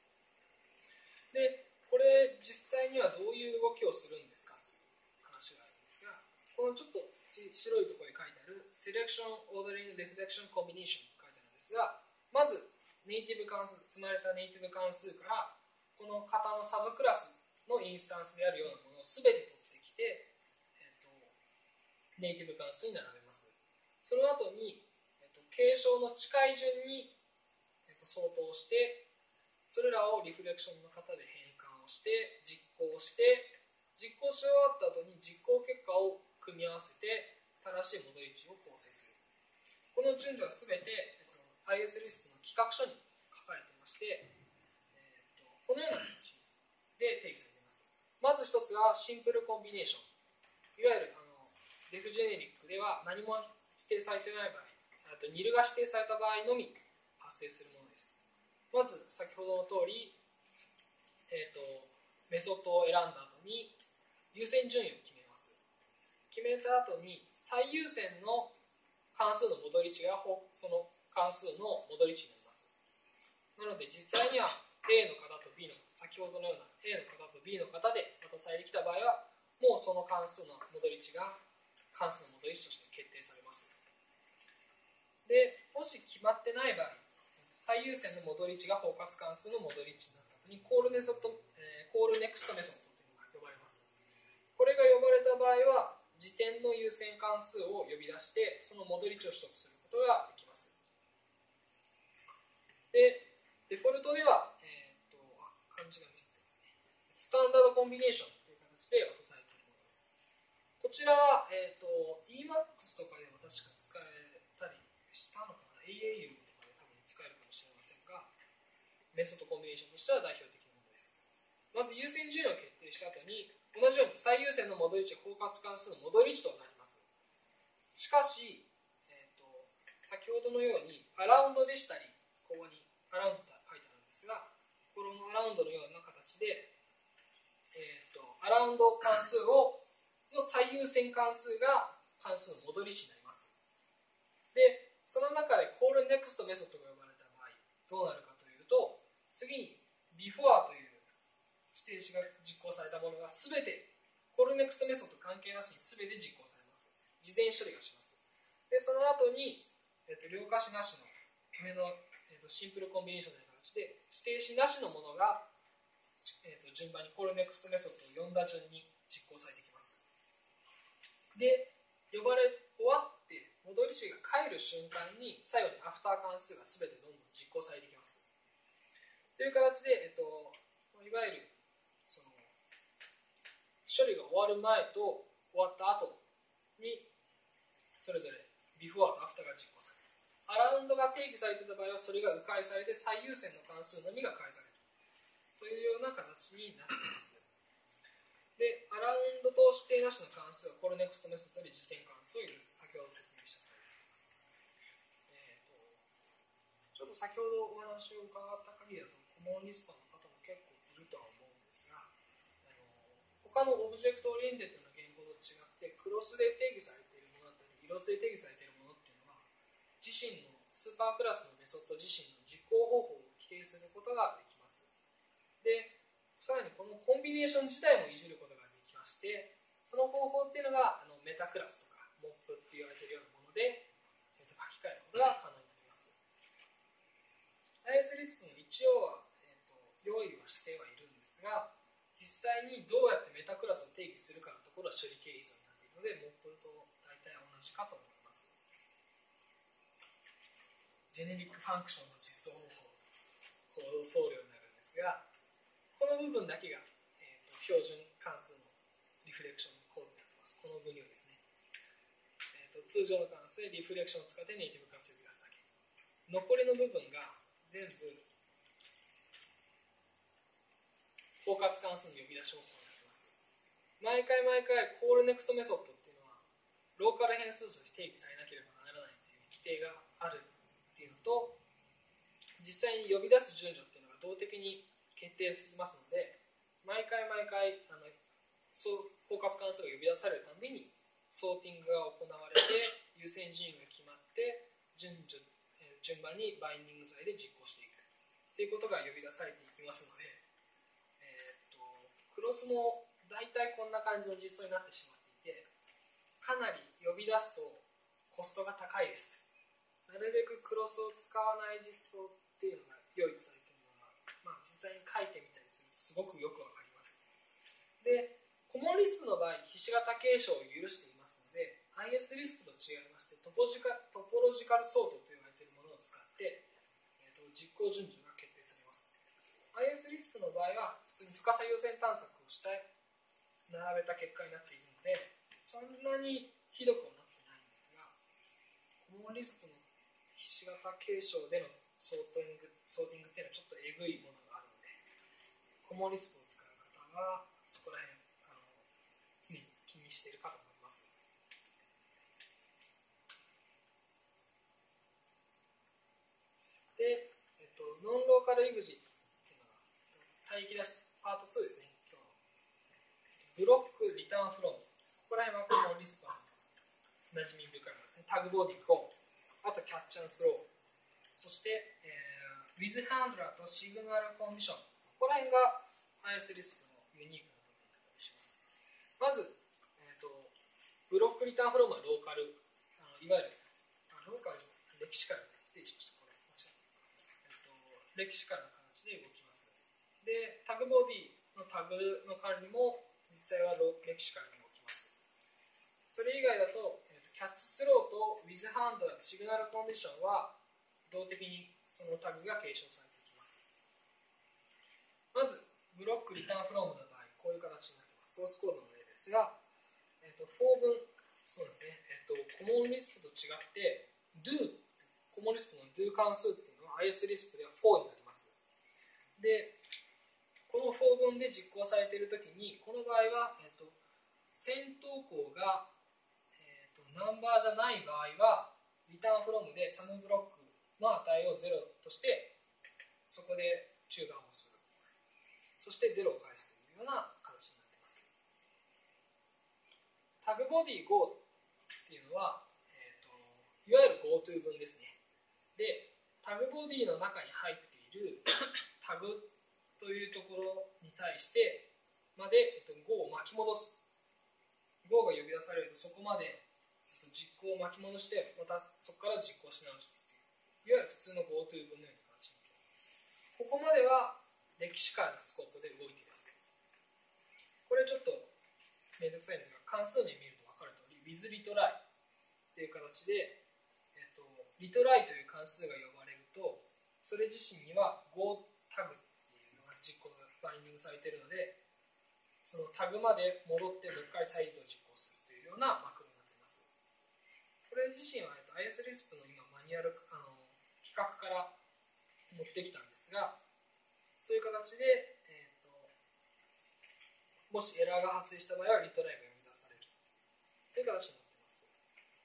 で、これ実際にはどういう動きをするんですかという話があるんですが、このちょっと白いところに書いてある Selection Ordering Reflection Combination と書いてあるんですが、まずネイティブ関数、積まれたネイティブ関数からこの型のサブクラスのインスタンスであるようなものを全て取ってきて、えーと、ネイティブ関数に並べます。その後に、えーと、継承の近い順に、えーと、相当して、それらをリフレクションの型で変換をして実行して実行し終わった後に実行結果を組み合わせて正しい戻り値を構成する。この順序は全て、えっと、アイエス リスプの企画書に書かれていまして、えっと、 このような形で定義されています。まず一つがシンプルコンビネーション。いわゆるあのデフジェネリックでは何も指定されていない場合、あとニルが指定された場合のみ発生するものです。まず先ほどの通り、えーと、メソッドを選んだ後に優先順位を決めます。決めた後に最優先の関数の戻り値がその関数の戻り値になります。なので実際には A の方と B の方、先ほどのような A の方と B の方で渡されてきた場合は、もうその関数の戻り値が関数の戻り値として決定されます。で、もし決まってない場合、最優先の戻り値が包括関数の戻り値になった後にコールネソッド、えー、コールネクストメソッドというのが呼ばれます。これが呼ばれた場合は、時点の優先関数を呼び出して、その戻り値を取得することができます。で、デフォルトでは、えー、と漢字がミスってますね。スタンダードコンビネーションという形で渡されているものです。こちらは、えー、と イーマックス とかでも確か使えたりしたのかな、 エーエーユー とかで多分使えるかもしれませんが、メソッドコンビネーションとしては代表的なものです。まず優先順位を決定した後に、同じように最優先の戻り値、包括関数の戻り値となります。しかし、えー、と先ほどのようにアラウンドでしたり、ここにアラウンドと書いてあるんですが、このアラウンドのような形で、えー、とアラウンド関数をの最優先関数が関数の戻り値になります。で、その中でコールネクストメソッドが呼ばれた場合、どうなるかというと、次に before という指定詞が実行されたものがすべて、コールネクストメソッド関係なしにすべて実行されます。事前処理がします。で、その後に、えー、と両可視なしの上の、えー、とシンプルコンビネーションという形で、指定詞なしのものが、えー、と順番にコールネクストメソッドを呼んだ順に実行されてきます。で、呼ばれ終わって戻り値が帰る瞬間に最後にアフター関数がすべてどんどん実行されてきます。という形で、えっと、いわゆるその処理が終わる前と終わった後にそれぞれビフォーとアフターが実行される。アラウンドが定義されていた場合はそれが迂回されて最優先の関数のみが返されるというような形になっています。で、アラウンドと指定なしの関数はコールネクストメソッドで時点関数を許す。先ほど説明したとおりになります。えーと、ちょっと先ほどお話を伺った限りだと、コモンリスパーの方も結構いるとは思うんですが、あの他のオブジェクトオリエンテッドの言語と違って、クロスで定義されているものだったり、イロスで定義されているものっていうのは、自身のスーパークラスのメソッド自身の実行方法を規定することができます。で、さらにこのコンビネーション自体もいじることができまして、その方法っていうのがあのメタクラスとかモップって言われているようなもので、えー、と書き換えることが可能になります。アイエス リスプも一応は、えー、と用意はしてはいるんですが、実際にどうやってメタクラスを定義するかのところは処理系依存になっているので、モップと大体同じかと思います。ジェネリックファンクションの実装方法、コード総量になるんですが、この部分だけが、えー、と標準関数のリフレクションコードになっています。この分量ですね。えー、と通常の関数でリフレクションを使ってネイティブ関数を呼び出すだけ。残りの部分が全部包括関数の呼び出し方法になっています。毎回毎回コールネクストメソッドっていうのはローカル変数として定義されなければならないという規定があるっていうのと、実際に呼び出す順序っていうのが動的に決定しますので、毎回毎回あのそう包括関数が呼び出されるたびにソーティングが行われて優先順位が決まって順序、えー、順番にバインディング剤で実行していくということが呼び出されていきますので、えー、とクロスも大体こんな感じの実装になってしまっていて、かなり呼び出すとコストが高いです。なるべくクロスを使わない実装っていうのが用意されているのが、まあ、実際に書いてみたりするとすごくよくわかります。で、コモンリスプの場合、ひし形継承を許していますので、アイエス リスプと違いましてトポジカ、トポロジカルソートと言われているものを使って、えー、と実行順序が決定されます。アイエス リスプの場合は普通に深さ優先探索をして並べた結果になっているので、そんなにひどくはなってないんですが、コモンリスプのひし形継承でのソーティング、ソーティングっていうのはちょっとえぐいものがあるので、 モンリスプを使う方はそこら辺あの常に気にしているかと思います。で、えっと、ノンローカルエグジットっていうのが帯域脱出パートツーですね。今日のブロックリターンフロム、ここら辺はコモンリスプは馴染み深いものですね。タグボディゴー、あとキャッチアンスロー、そして、えー、ウィズハンドラーとシグナルコンディション、ここら辺が アイエス リスプのユニークな部分だったりします。まず、えーと、ブロックリターンフロムはローカル、あのいわゆるあローカル歴史からですね、失礼しました。歴史からの形で動きます。で、タグボディのタグの管理も実際は歴史から動きます。それ以外だと、えー、とキャッチスローとウィズハンドラーとシグナルコンディションは動的にそのタグが継承されていきます。まず、ブロックリターンフロムの場合、こういう形になっています。ソースコードの例ですが、えー、とフォー分、そうですね、えー、とコモンリスプと違って、do、コモンリスプの do 関数っていうのは アイエス リスプではフォーになります。で、このフォー分で実行されているときに、この場合は、えー、と先頭項が、えー、とナンバーじゃない場合は、リターンフロムでサムブロックの値をゼロとして、そこで中断をする。そしてゼロを返すというような形になっています。タグボディ Go っていうのは、えー、といわゆる GoTo 分ですね。で、タグボディの中に入っているタグというところに対してまで、えっと、Go を巻き戻す。Go が呼び出されるとそこまで実行を巻き戻してまたそこから実行し直す。いわゆる普通の GoTo 分のような形になります。ここまでは歴史からのスコープで動いています。これちょっとめんどくさいんですが、関数名見ると分かるとおり with retry という形で、えっと、retry という関数が呼ばれるとそれ自身には Go タグっていうのが実行がバインディングされているので、そのタグまで戻ってもう一回再度実行するというようなマクロになっています。これ自身は、えっと、アイエス リスプの今マニュアルあの比較から持ってきたんですが、そういう形で、えー、ともしエラーが発生した場合はリトライが呼び出されるという形になっています。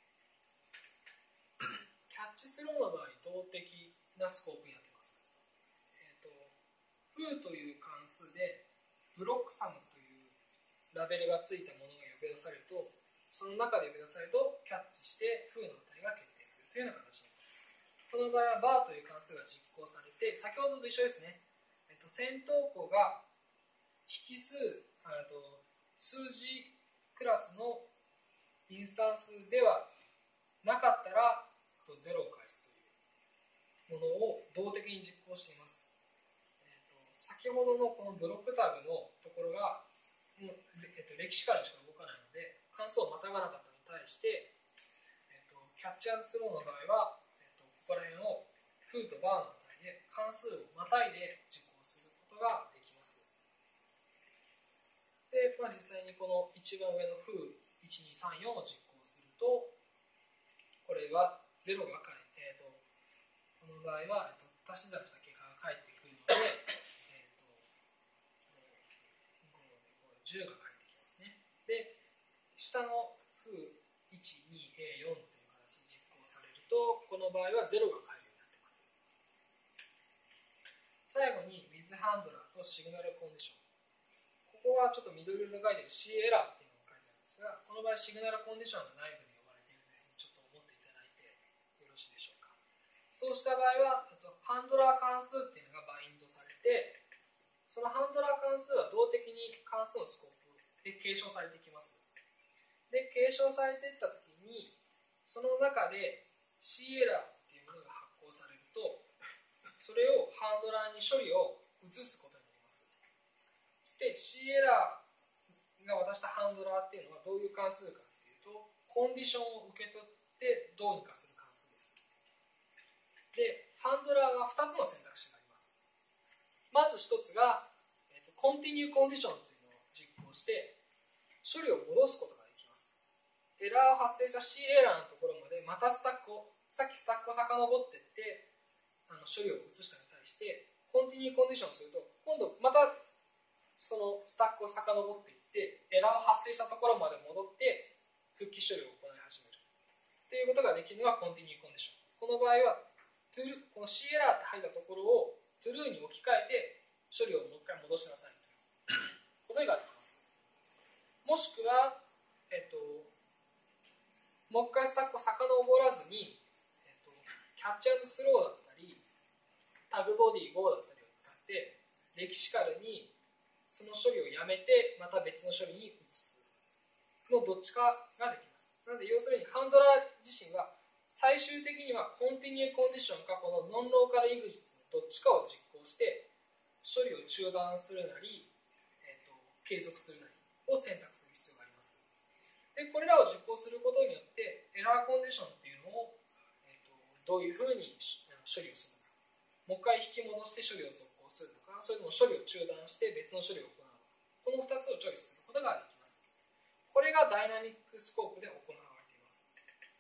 キャッチスローの場合、動的なスコープになっています。えー、と foo という関数でブロックサムというラベルがついたものが呼び出されると、その中で呼び出されるとキャッチして foo の値が決定するというような形になります。この場合は bar という関数が実行されて、先ほどと一緒ですね。えっと、先頭項が引数、と数字クラスのインスタンスではなかったらゼロを返すというものを動的に実行しています。えっと、先ほどのこのブロックタグのところが、えっと、歴史からしか動かないので関数をまたがなかったのに対して、えっと、キャッチアンドスローの場合は、えっと、ここら辺をfooと bar の値で関数をまたいで実行することができます。で、まあ、実際にこの一番上の fooいちにさんよんを実行すると、これはゼロが返って、えー、とこの場合は、えー、と足し算した結果が返ってくるので、えー、とごでごでじゅうが返ってきますね。で、下の fooいちによん という形で実行されると、この場合はゼロが返るようになっています。最後に with handler と signal condition。ここはちょっと緑色で書いている C エラーっていうのが書いてあるんですが、この場合シグナルコンディションが内部で呼ばれているというふうにちょっと思っていただいてよろしいでしょうか。そうした場合は、ハンドラー関数っていうのがバインドされて、そのハンドラー関数は動的に関数のスコープで継承されていきます。で、継承されていったときに、その中で C エラーっていうものが発行されると、それをハンドラーに処理を移すことになります。で、C エラーが渡したハンドラーっていうのはどういう関数かっていうと、コンディションを受け取ってどうにかする関数です。で、ハンドラーがふたつの選択肢があります。まずひとつが、えーと、コンティニューコンディションというのを実行して処理を戻すことができます。エラーを発生した C エラーのところまでまたスタックを、さっきスタックを遡っていってあの処理を移したのに対してコンティニューコンディションをすると、今度またそのスタックを遡っていってエラーを発生したところまで戻って復帰処理を行い始めるっていうことができるのがコンティニューコンディション。この場合はトゥルこの C エラーって入ったところをトゥルーに置き換えて処理をもう一回戻しなさいということができます。もしくは、えっと、もう一回スタックを遡らずに、えっと、キャッチ&スローだったりタグボディ ゴー だったりを使ってレキシカルにその処理をやめてまた別の処理に移すのどっちかができます。なので要するにハンドラー自身は最終的にはコンティニューコンディションかこのノンローカルイグジッツのどっちかを実行して処理を中断するなり、えーと、継続するなりを選択する必要があります。でこれらを実行することによってエラーコンディションっていうのを、えーと、どういうふうに処理をするのか、もう一回引き戻して処理を続行するのか、それとも処理を中断して別の処理を行うのか、このふたつをチョイスすることができます。これがダイナミックスコープで行われています。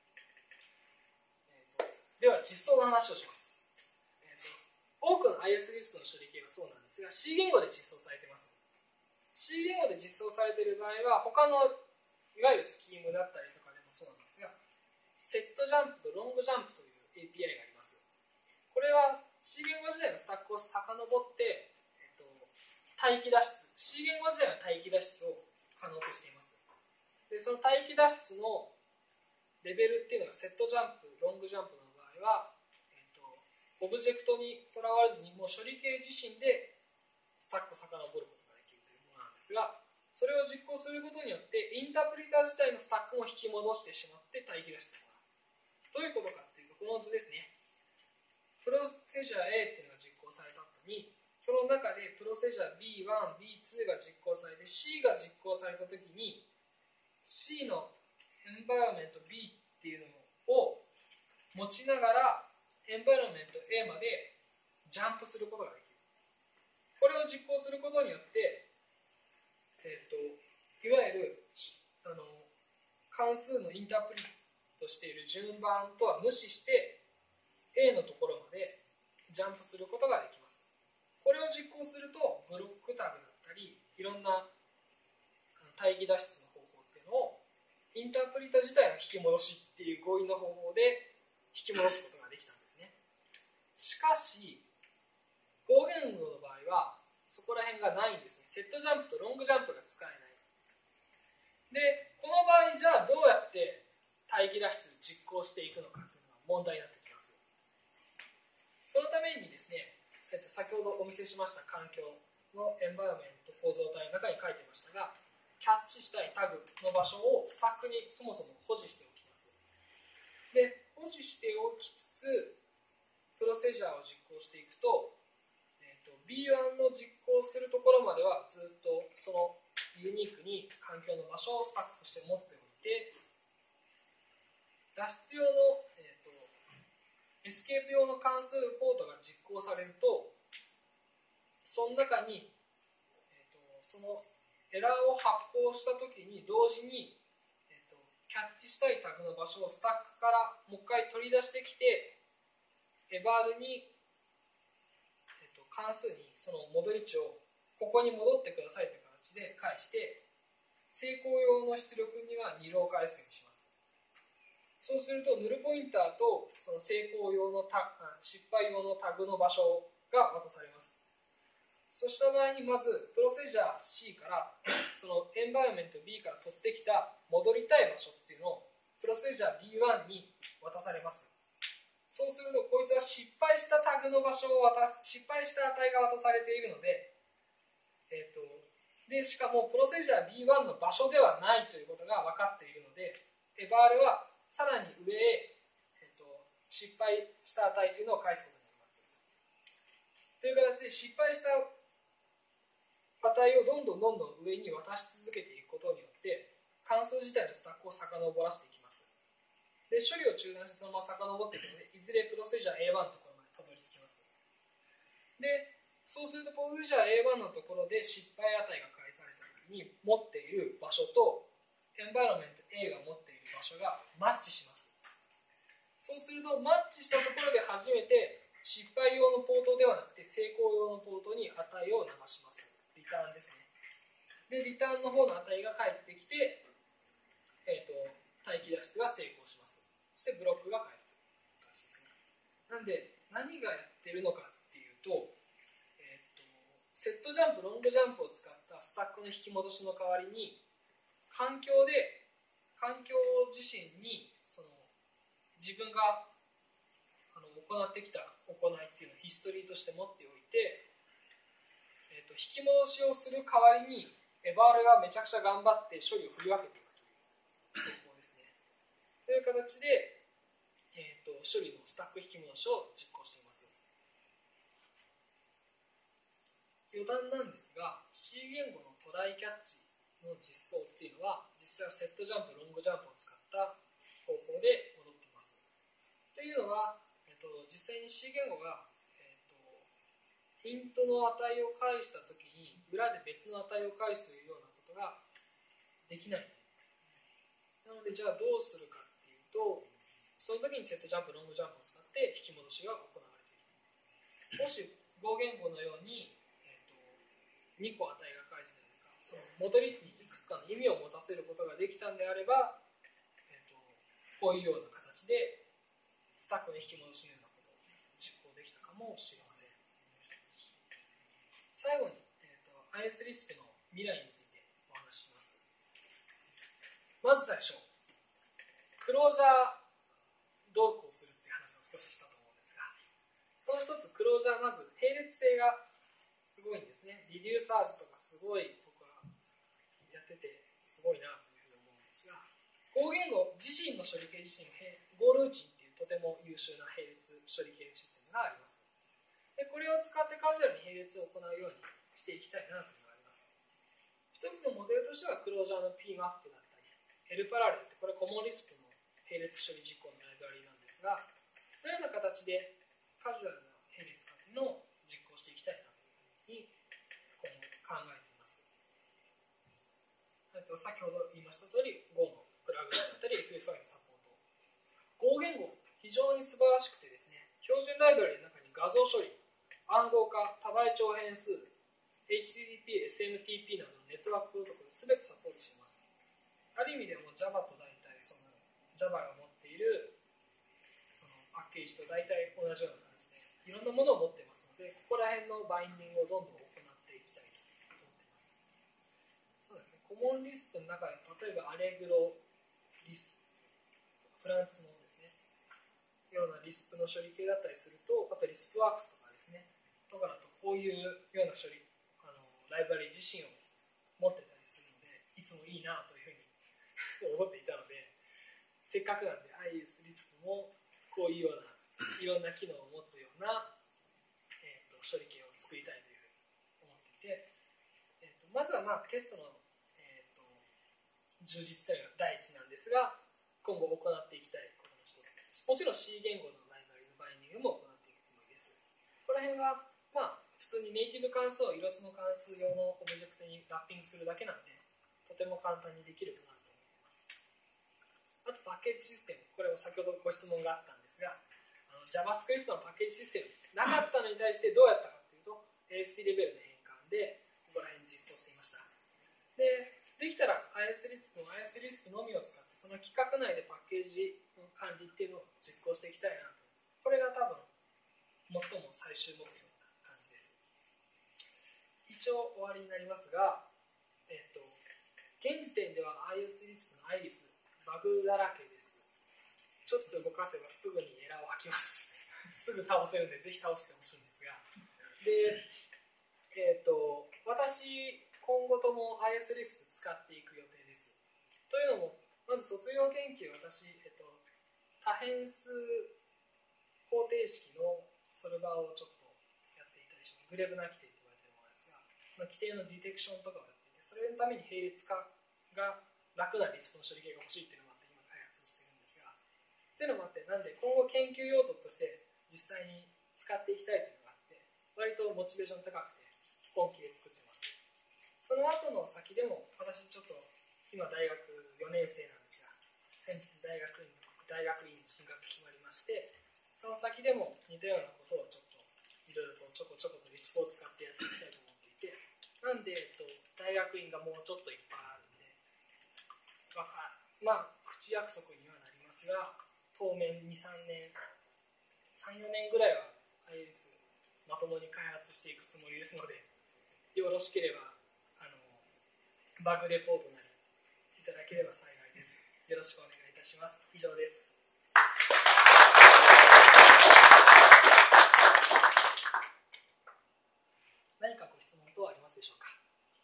えーと、では実装の話をします。えーと、多くの アイエス リスプの処理系はそうなんですが C 言語で実装されています。C 言語で実装されている場合は他のいわゆるスキームだったりとかでもそうなんですが、セットジャンプとロングジャンプという エーピーアイ があります。これは C 言語時代のスタックを遡って、えっと、待機脱出 C 言語時代の待機脱出を可能としています。でその待機脱出のレベルっていうのがセットジャンプ、ロングジャンプの場合は、えっと、オブジェクトにとらわれずにもう処理系自身でスタックを遡ることができるというものなんですが、それを実行することによってインタープリター自体のスタックも引き戻してしまって待機脱出を行う。どういうことかっていうとこの図ですね。プロセジャー A っていうのが実行された後にその中でプロセジャー ビーワン、ビーツー が実行されて C が実行された時に C のエンバイロメント B っていうのを持ちながらエンバイロメント A までジャンプすることができる。これを実行することによって、えー、といわゆるあの関数のインタープリとしている順番とは無視して A のところまでジャンプすることができます。これを実行するとブロックタグだったりいろんな待機脱出の方法っていうのをインタープリタ自体の引き戻しっていう強引な方法で引き戻すことができたんですね。しかし Go 言語の場合はそこら辺がないんですね。セットジャンプとロングジャンプが使えない。でこの場合じゃあどうやって待機脱出実行していくのかっていうのが問題になってきます。そのためにですね、えっと、先ほどお見せしました環境のエンバイロメント構造体の中に書いてましたが、キャッチしたいタグの場所をスタックにそもそも保持しておきます。で、保持しておきつつプロセジャーを実行していくと、えっと、ビーワン の実行するところまではずっとそのユニークに環境の場所をスタックとして持っておいて、脱出用の、えっと、エスケープ用の関数ポートが実行されると、その中に、えっと、そのエラーを発行したときに同時に、えっと、キャッチしたいタグの場所をスタックからもう一回取り出してきて、エバールに、えっと、関数にその戻り値をここに戻ってくださいという形で返して、成功用の出力にはに浪返すようにします。そうするとヌルポインターとその成功用のタ失敗用のタグの場所が渡されます。そうした場合にまずプロセジャー C からそのエンバイロメント B から取ってきた戻りたい場所っていうのをプロセジャー ビーワン に渡されます。そうするとこいつは失敗したタグの場所を渡す失敗した値が渡されているので、えーと、でしかもプロセジャー ビーワン の場所ではないということが分かっているので、エバールはさらに上へ、えーと、失敗した値というのを返すことになります。という形で失敗した値をどんどんどんどん上に渡し続けていくことによって関数自体のスタックを遡らせていきます。で処理を中断してそのまま遡っていくので、いずれプロセジャー エーワン のところまでたどり着きます。でそうするとプロセジャー エーワン のところで失敗値が返された時に持っている場所とエンバイロメント A が持っている場所がマッチします。そうするとマッチしたところで初めて失敗用のポートではなくて成功用のポートに値を流します。リターンですね。 でリターンの方の値が返ってきて、えー、と待機脱出が成功します。そしてブロックが返るという感じですね。なんで何がやってるのかっていうと、えー、とセットジャンプロングジャンプを使ったスタックの引き戻しの代わりに、環境で環境自身にその自分があの行ってきた行いっていうのをヒストリーとして持っておいて、えー、と引き戻しをする代わりにエバールがめちゃくちゃ頑張って処理を振り分けていくという方法ですね。という形で、えー、と処理のスタック引き戻しを実行しています。余談なんですが、 C 言語のトライキャッチの実装っていうのは実際はセットジャンプロングジャンプを使った方法で戻っています。というのは、えー、と実際に C 言語が、えー、とイントの値を返したときに裏で別の値を返すというようなことができない。なのでじゃあどうするかっていうと、その時にセットジャンプロングジャンプを使って引き戻しが行われている。もしGo言語のように、えー、とにこ値が返せたりとか、その戻りにいくつかの意味を持たせることができたんであれば、えー、とこういうような形でスタックの引き戻しのようなことを実行できたかもしれません。最後に、えー、と アイエス リスペの未来についてお話しします。まず最初、クロージャーどうこうするっていう話を少ししたと思うんですが、その一つ、クロージャー、まず並列性がすごいんですね。リデューサーズとかすごい僕はやっててすごいなというふうに思うんですが、Go言語自身の処理系自身、Goルーチンっていうとても優秀な並列処理系システムがあります。でこれを使ってカジュアルに並列を行うようにしていきたいなというのがあります。一つのモデルとしてはクロージャーの ピーマップ だったり L パラレルって、これコモンリスプの並列処理実行のライブラリなんですが、このような形でカジュアルな並列化というのを実行していきたいなというふうに今後考えています。先ほど言いました通り Go のプラグインだったり エフエフアイ のサポート、 Go 言語非常に素晴らしくてですね、標準ライブラリの中に画像処理、暗号化、多倍長変数、エイチティーティーピー、エスエムティーピー などのネットワークプロトコルすべてサポートしています。ある意味でも Java と大体その Java が持っているそのパッケージと大体同じような感じでいろんなものを持っていますので、ここら辺のバインディングをどんどん行っていきたいと思っています。そうですね、コモンリスプの中で例えばアレグロリスプ、フランスのですねようなリスプの処理系だったりすると、あとリスプワークスとかですねとかだとこういうような処理あのライブラリ自身を持ってたりするので、いつもいいなというふうに思っていたので、せっかくなんで アイエス リスプもこういうようないろんな機能を持つような、えー、と処理系を作りたいというふうに思っていて、えー、とまずはまあテストの、えー、と充実というのが第一なんですが、今後行っていきたいことの一つですし、もちろん C 言語のライブラリのバインディングも行っていくつもりです。ここら辺はまあ普通にネイティブ関数をイロスの関数用のオブジェクトにラッピングするだけなんで、とても簡単にできるかなと思っています。あとパッケージシステム、これを先ほどご質問があったんですが、あの JavaScript のパッケージシステムなかったのに対してどうやったかというと エーエスティー レベルの変換でここら辺実装していました。で、できたら アイエス リスプの アイエス リスプのみを使ってその規格内でパッケージの管理っていうのを実行していきたいなと。これが多分最も最終目標な感じです。一応終わりになりますが、えっと現時点では アイエス リスプのアイリスバグだらけです。ちょっと動かせばすぐにエラーを吐きますすぐ倒せるんでぜひ倒してほしいんですが、で、えっと私今後とも アイエス リスプ使っていく予定です。というのも、まず卒業研究、私、えっと、多変数方程式のソルバーをちょっとやっていたりします。グレブナ規定と言われているものですが、まあ、規定のディテクションとかをやっていて、それのために並列化が楽なリスクの処理系が欲しいというのもあって今開発をしているんですが、というのもあって、なんで今後研究用途として実際に使っていきたいというのがあって、割とモチベーション高くて本気で作ってます。その後の先でも、私ちょっと今大学よねん生なんですが、先日大学院大学院の進学決まりまして、その先でも似たようなことをちょっといろいろとちょこちょことリスプを使ってやっていきたいと思っていて、ななんで、えっと、大学院がもうちょっといっぱいあるんで、まあ、まあ、口約束にはなりますが、当面に、さんねん、さん、よねんぐらいは アイエス まともに開発していくつもりですので、よろしければあのバグレポートなりいただければ幸いです。よろしくお願いいたします。以上です。何かご質問等ありますでしょうか。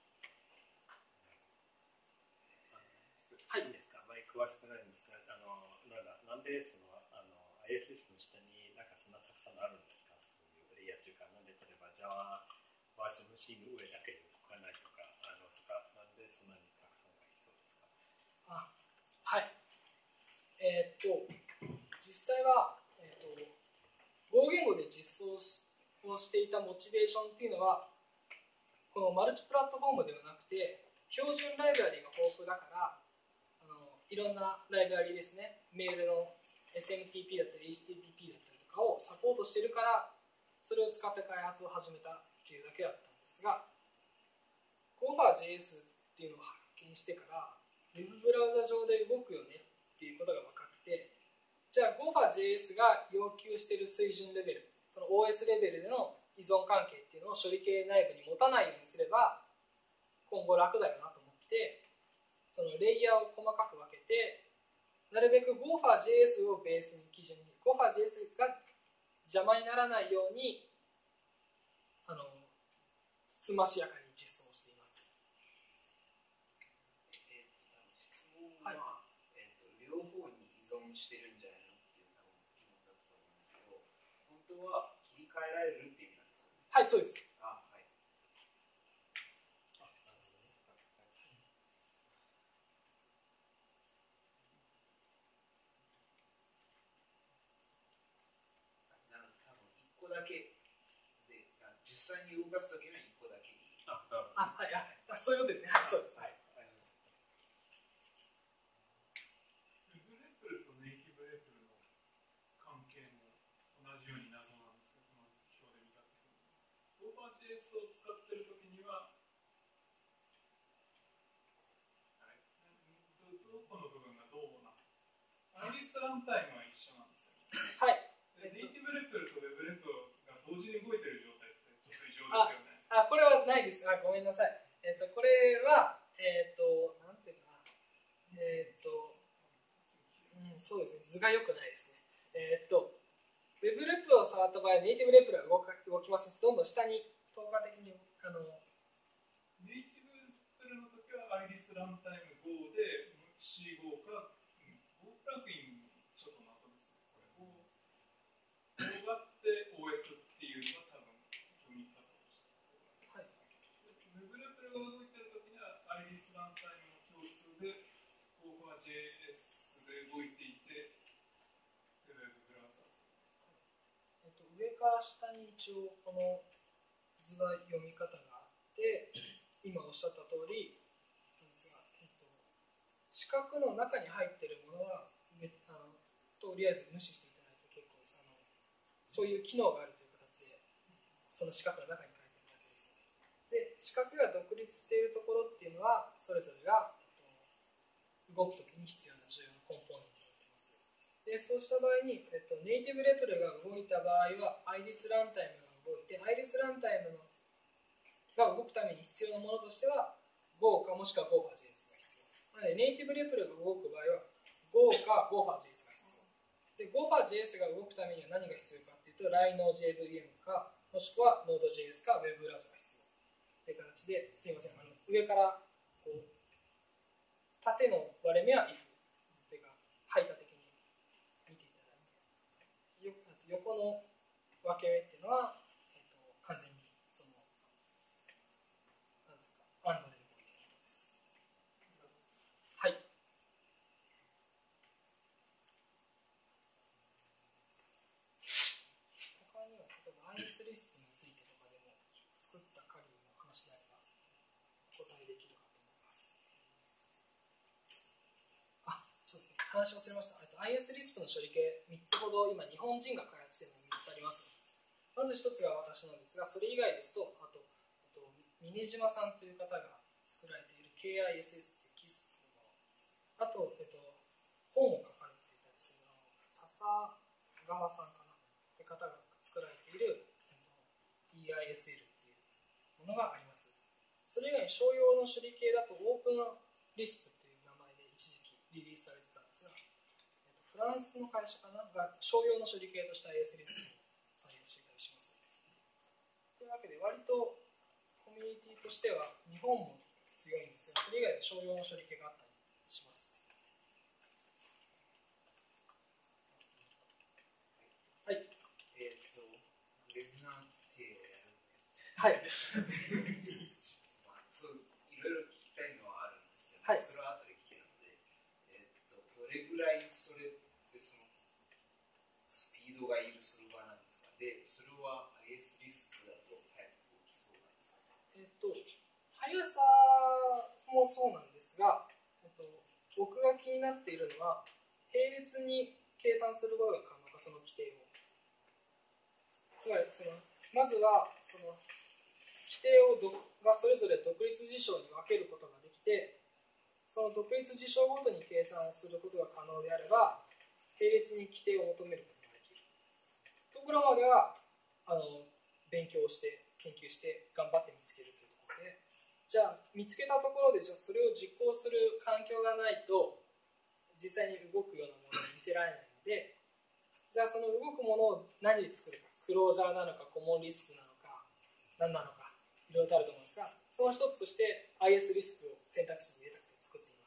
はい、いいですか。あまり詳しくないんですが、あのなんだなんでそのあの アイエス リストの下になんかそんなたくさんあるんですか。そういうレイヤーというか、なんで例えば Java バージョンの C の上だけで動かないとか、あのとか、なんでそんなにたくさんが必要ですか。 あ、はい。えー、っと実際は、えー、っと Go 言語で実装をしていたモチベーションっていうのは、このマルチプラットフォームではなくて、標準ライブラリが豊富だから、あのいろんなライブラリですね、メールの エスエムティーピー だったり エイチティーティーピー だったりとかをサポートしているから、それを使って開発を始めたっていうだけだったんですが、 ゴーファー ジェイエス っていうのを発見してから、ウェブブラウザ上で動くよねっていうことが分かって、じゃあ ゴーファー ジェイエス が要求している水準レベル、その オーエス レベルでの依存関係っていうのを処理系内部に持たないようにすれば今後楽だよなと思って、そのレイヤーを細かく分けて、なるべく ゴーファー ジェイエス をベースに基準に ゴーファー ジェイエス が邪魔にならないようにあのつつましやかに実装しています。 えー、と多分質問は、はい、えー、と両方に依存してるんじゃないのっていう多分疑問だったと思うんですけど、本当は切り替えられるっていう意味なんですよね。 はい、そうです。 あ、はい。 あ、そうですね。 なので多分いっこだけで、実際に動かすときはいっこだけに。 あ、なるほど。 あ、はい、あ、そういうことですね。はい、そうです。 はい。 ウェブレプルとネイティブレプルの関係も同じように謎なんですけど、この表で見たときに ゴーファー ジェイエス を使っているときには、あれどこの部分がどうなアイリスランタイムは一緒なんですよ。 はい。 ネイティブレプルとウェブレプルが同時に動いている状態ってちょっと異常ですよね。 あ、これはないです。あ、ごめんなさい。えっと、これは、えっと、なんていうかな。えっと、うん、そうですね。図が良くないですね。えっと、ウェブレプルを触った場合、ネイティブレプルは動か動きますし、どんどん下に透過的に、あの、 ネイティブレプルの時はアイリスランタイム ゴー で シーゴー か Go プラグインちょっと謎ですね。これ Go があって オーエス っていうのが多分読み方をしたところなんです。ウェブレプルが動いてる時にはアイリスランタイムの共通で ゴーファー ジェイエス で動いていて、ウェブブラウザーえっと、上から下に一応この図が読み方があって、今おっしゃった通りなんですが、えっと、四角の中に入っているものはあのとりあえず無視していただいて結構です。あのそういう機能があるという形でその四角の中に書いているだけですので、で四角が独立しているところっていうのはそれぞれが、えっと、動くときに必要な重要なコンポーネントになっています。でそうした場合に、えっと、ネイティブレプルが動いた場合はアイリスランタイムが動いて、アイリスランタイムのが動くために必要なものとしては Go かもしくは ゴーファー ジェイエス が必要なので、ネイティブレプルが動く場合は Go か ゴーファー ジェイエス が必要で、 ゴーファー ジェイエス が動くためには何が必要かっていうと ライノ ジェイブイエム かもしくは ノード ジェイエス か Web ブラウザが必要という形で、すいません、あの上からこう縦の割れ目は if というか排他的に見ていただいて、よ横の分け目っていうのは、えっと、完全にそのなんていうかアンドで動いていることです。はい。他には例えば アイエス リスプについてとかでも作った限りの話であればお答えできるかと思います。あ、そうですね。話忘れました。アイエス リスプの処理系みっつほど今日本人が開発しているのがみっつあります。まずひとつが私なんですが、それ以外ですと、あと、あと峰島さんという方が作られている ケーアイエスエス テキストのあと、えっと、本を書かれていたりするの笹川さんかなという方が作られている イーアイエスエル っていうものがあります。それ以外に商用の処理系だとオープンリスプっていう名前で一時期リリースされてたんですが、フランスの会社かなが商用の処理系とした アイエス リスプを採用していたりします。というわけで割とコミュニティとしては日本も強いんですが、それ以外で商用の処理系があったりします。はい。 えーっと、ウェブナー規定をやるはい。 まあ、そういろいろ聞きたいのはあるんですけど、 はい、 それは後で聞けるので、えーっと、どれぐらいそれってそのスピードがいるソルバーなんですか。で、それは アイエス リスクだと早く動きそうなんですか。 えっと、速さもそうなんですが、えっと、僕が気になっているのは、並列に計算することが可能か、その規定を。つまりその、まずはその規定をどがそれぞれ独立事象に分けることができて、その独立事象ごとに計算をすることが可能であれば、並列に規定を求めることができるところまではあの勉強して研究して頑張って見つけるというところで、じゃあ見つけたところでじゃあそれを実行する環境がないと実際に動くようなものを見せられないので、じゃあその動くものを何で作るか、クロージャーなのかコモンリスプなのか何なのかいろいろとあると思うんですが、その一つとして アイエス リスプを選択肢に入れたくて作っています。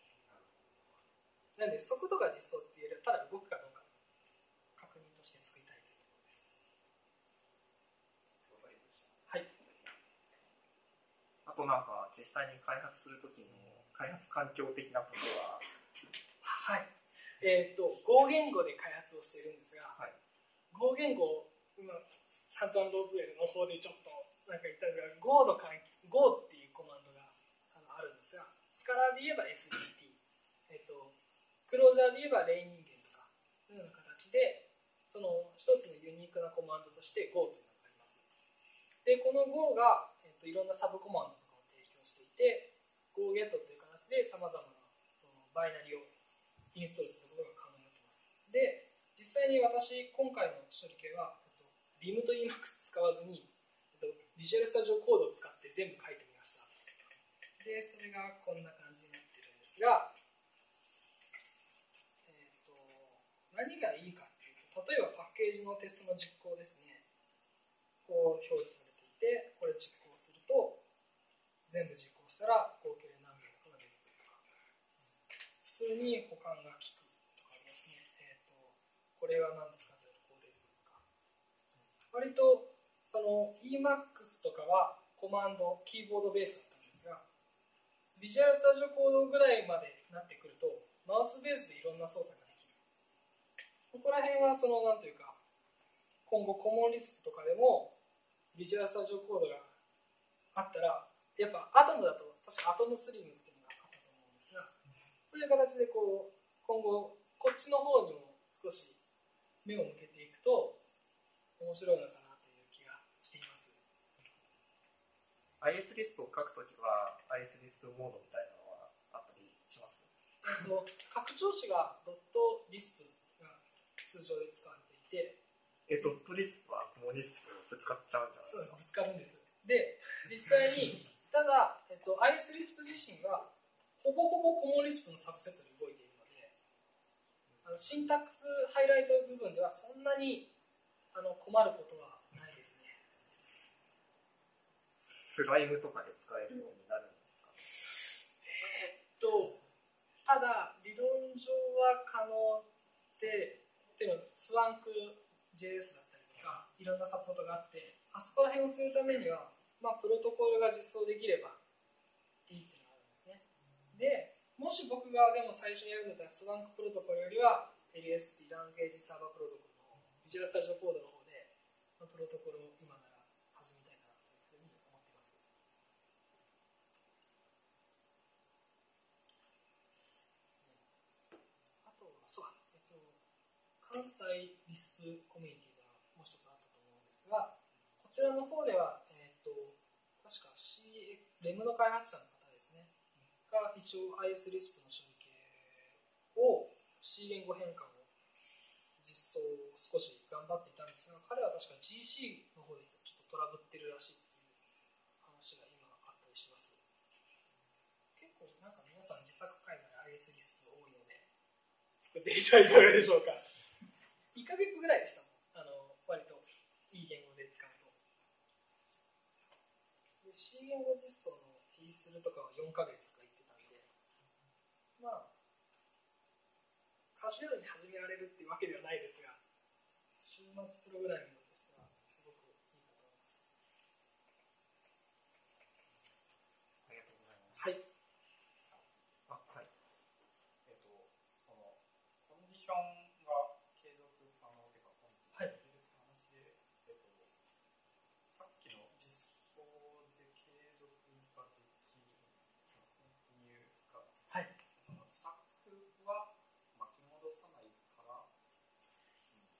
なので速度が実装っていうよりはただ動くかどうか確認として作りたいというところです。 わかりました。 はい。 あとなんか実際に開発するときの開発環境的なことは、 はい。えっと Go 言語で開発をしているんですが、 はい、 Go 言語今散々ロズウェルの方でちょっとなんか言ったんですが、Go の関係 Go っていうコマンドが あ, のあるんですが、スカラーで言えば エスディーティー、えっとクロージャーで言えばレイ人間とかのような形で、その一つのユニークなコマンドとして Go というのがあります。で、この Go が、えっと、いろんなサブコマンドとかを提供していて、GoGet という形でさまざまなそのバイナリをインストールすることが可能になっています。で、実際に私、今回の処理系は、えっと、ビム と イーマックス 使わずに、えっと、ビジュアルスタジオコードを使って全部書いてみました。で、それがこんな感じになってるんですが、何がいいかっていうと、例えばパッケージのテストの実行ですね、こう表示されていて、これ実行すると全部実行したら合計何秒とかが出てくるとか、普通に保管が効くとかですね、えーと、これは何ですかというとこう出てくるとか、割とその イーマックス とかはコマンドキーボードベースだったんですが、ビジュアルスタジオコードぐらいまでなってくるとマウスベースでいろんな操作ができる。ここら辺はそのなんというか、今後コモンリスプとかでもビジュアルスタジオコードがあったら、やっぱアトムだと確かアトムスリムっていうのがあったと思うんですが、そういう形でこう今後こっちの方にも少し目を向けていくと面白いのかなという気がしています。 アイエス リスプを書くときは アイエス リスプモードみたいなのはあったりします？ えっと拡張子がドットリスプが通常で使われていて、 えドットリスプはコモンリスプとぶつかっちゃうんじゃないですか？ そうです、ぶつかるんです。で、実際にただ、えっと、アイエス リスプ自身はほぼほぼコモンリスプのサブセットで動いているので、あのシンタックスハイライト部分ではそんなにあの困ることはないですね。 スライムとかで使えるようになるんですか？ えー、っとただ理論上は可能で、っていうのはスワンク ジェイエス だったりとかいろんなサポートがあって、あそこら辺をするためには、まあ、プロトコルが実装できればいいっていうのがあるんですね。で、もし僕がでも最初にやるんだったらスワンクプロトコルよりは エルエスピー ランゲージサーバープロトコルのビジュアルスタジオコードの方で、まあ、プロトコルを今なら始めたいかなというふうに思っています。あとはそう、えっと、関西リスプコミュニティがもう一つあったと思うんですが、こちらの方では、えー、と確確か C レムの開発者の方ですねが一応 アイエス リスプの処理系を C 言語変換を実装を少し頑張っていたんですが、彼は確か ジーシー の方ですとちょっとトラブってるらしいっていう話が今あったりします。結構なんか皆さん自作界隈 アイエス リスプ多いので作ってみてはいかがでしょうか。いっかげつぐらいでしたもん、あの割といい言語で使うと。で C 言語実装のピースルとかはよんかげつとか言ってたんで、まあカジュアルに始められるっていうわけではないですが、週末プログラミングとしてはすごくいいかと思います。 ありがとうございます。 はい。 あ、はい。 えっと、そのコンディションが継続可能というか、 はい。 別の話で、えっと、さっきの実装で継続ができる、そのコンティニューが、 はい。 そのスタックは巻き戻さないから、その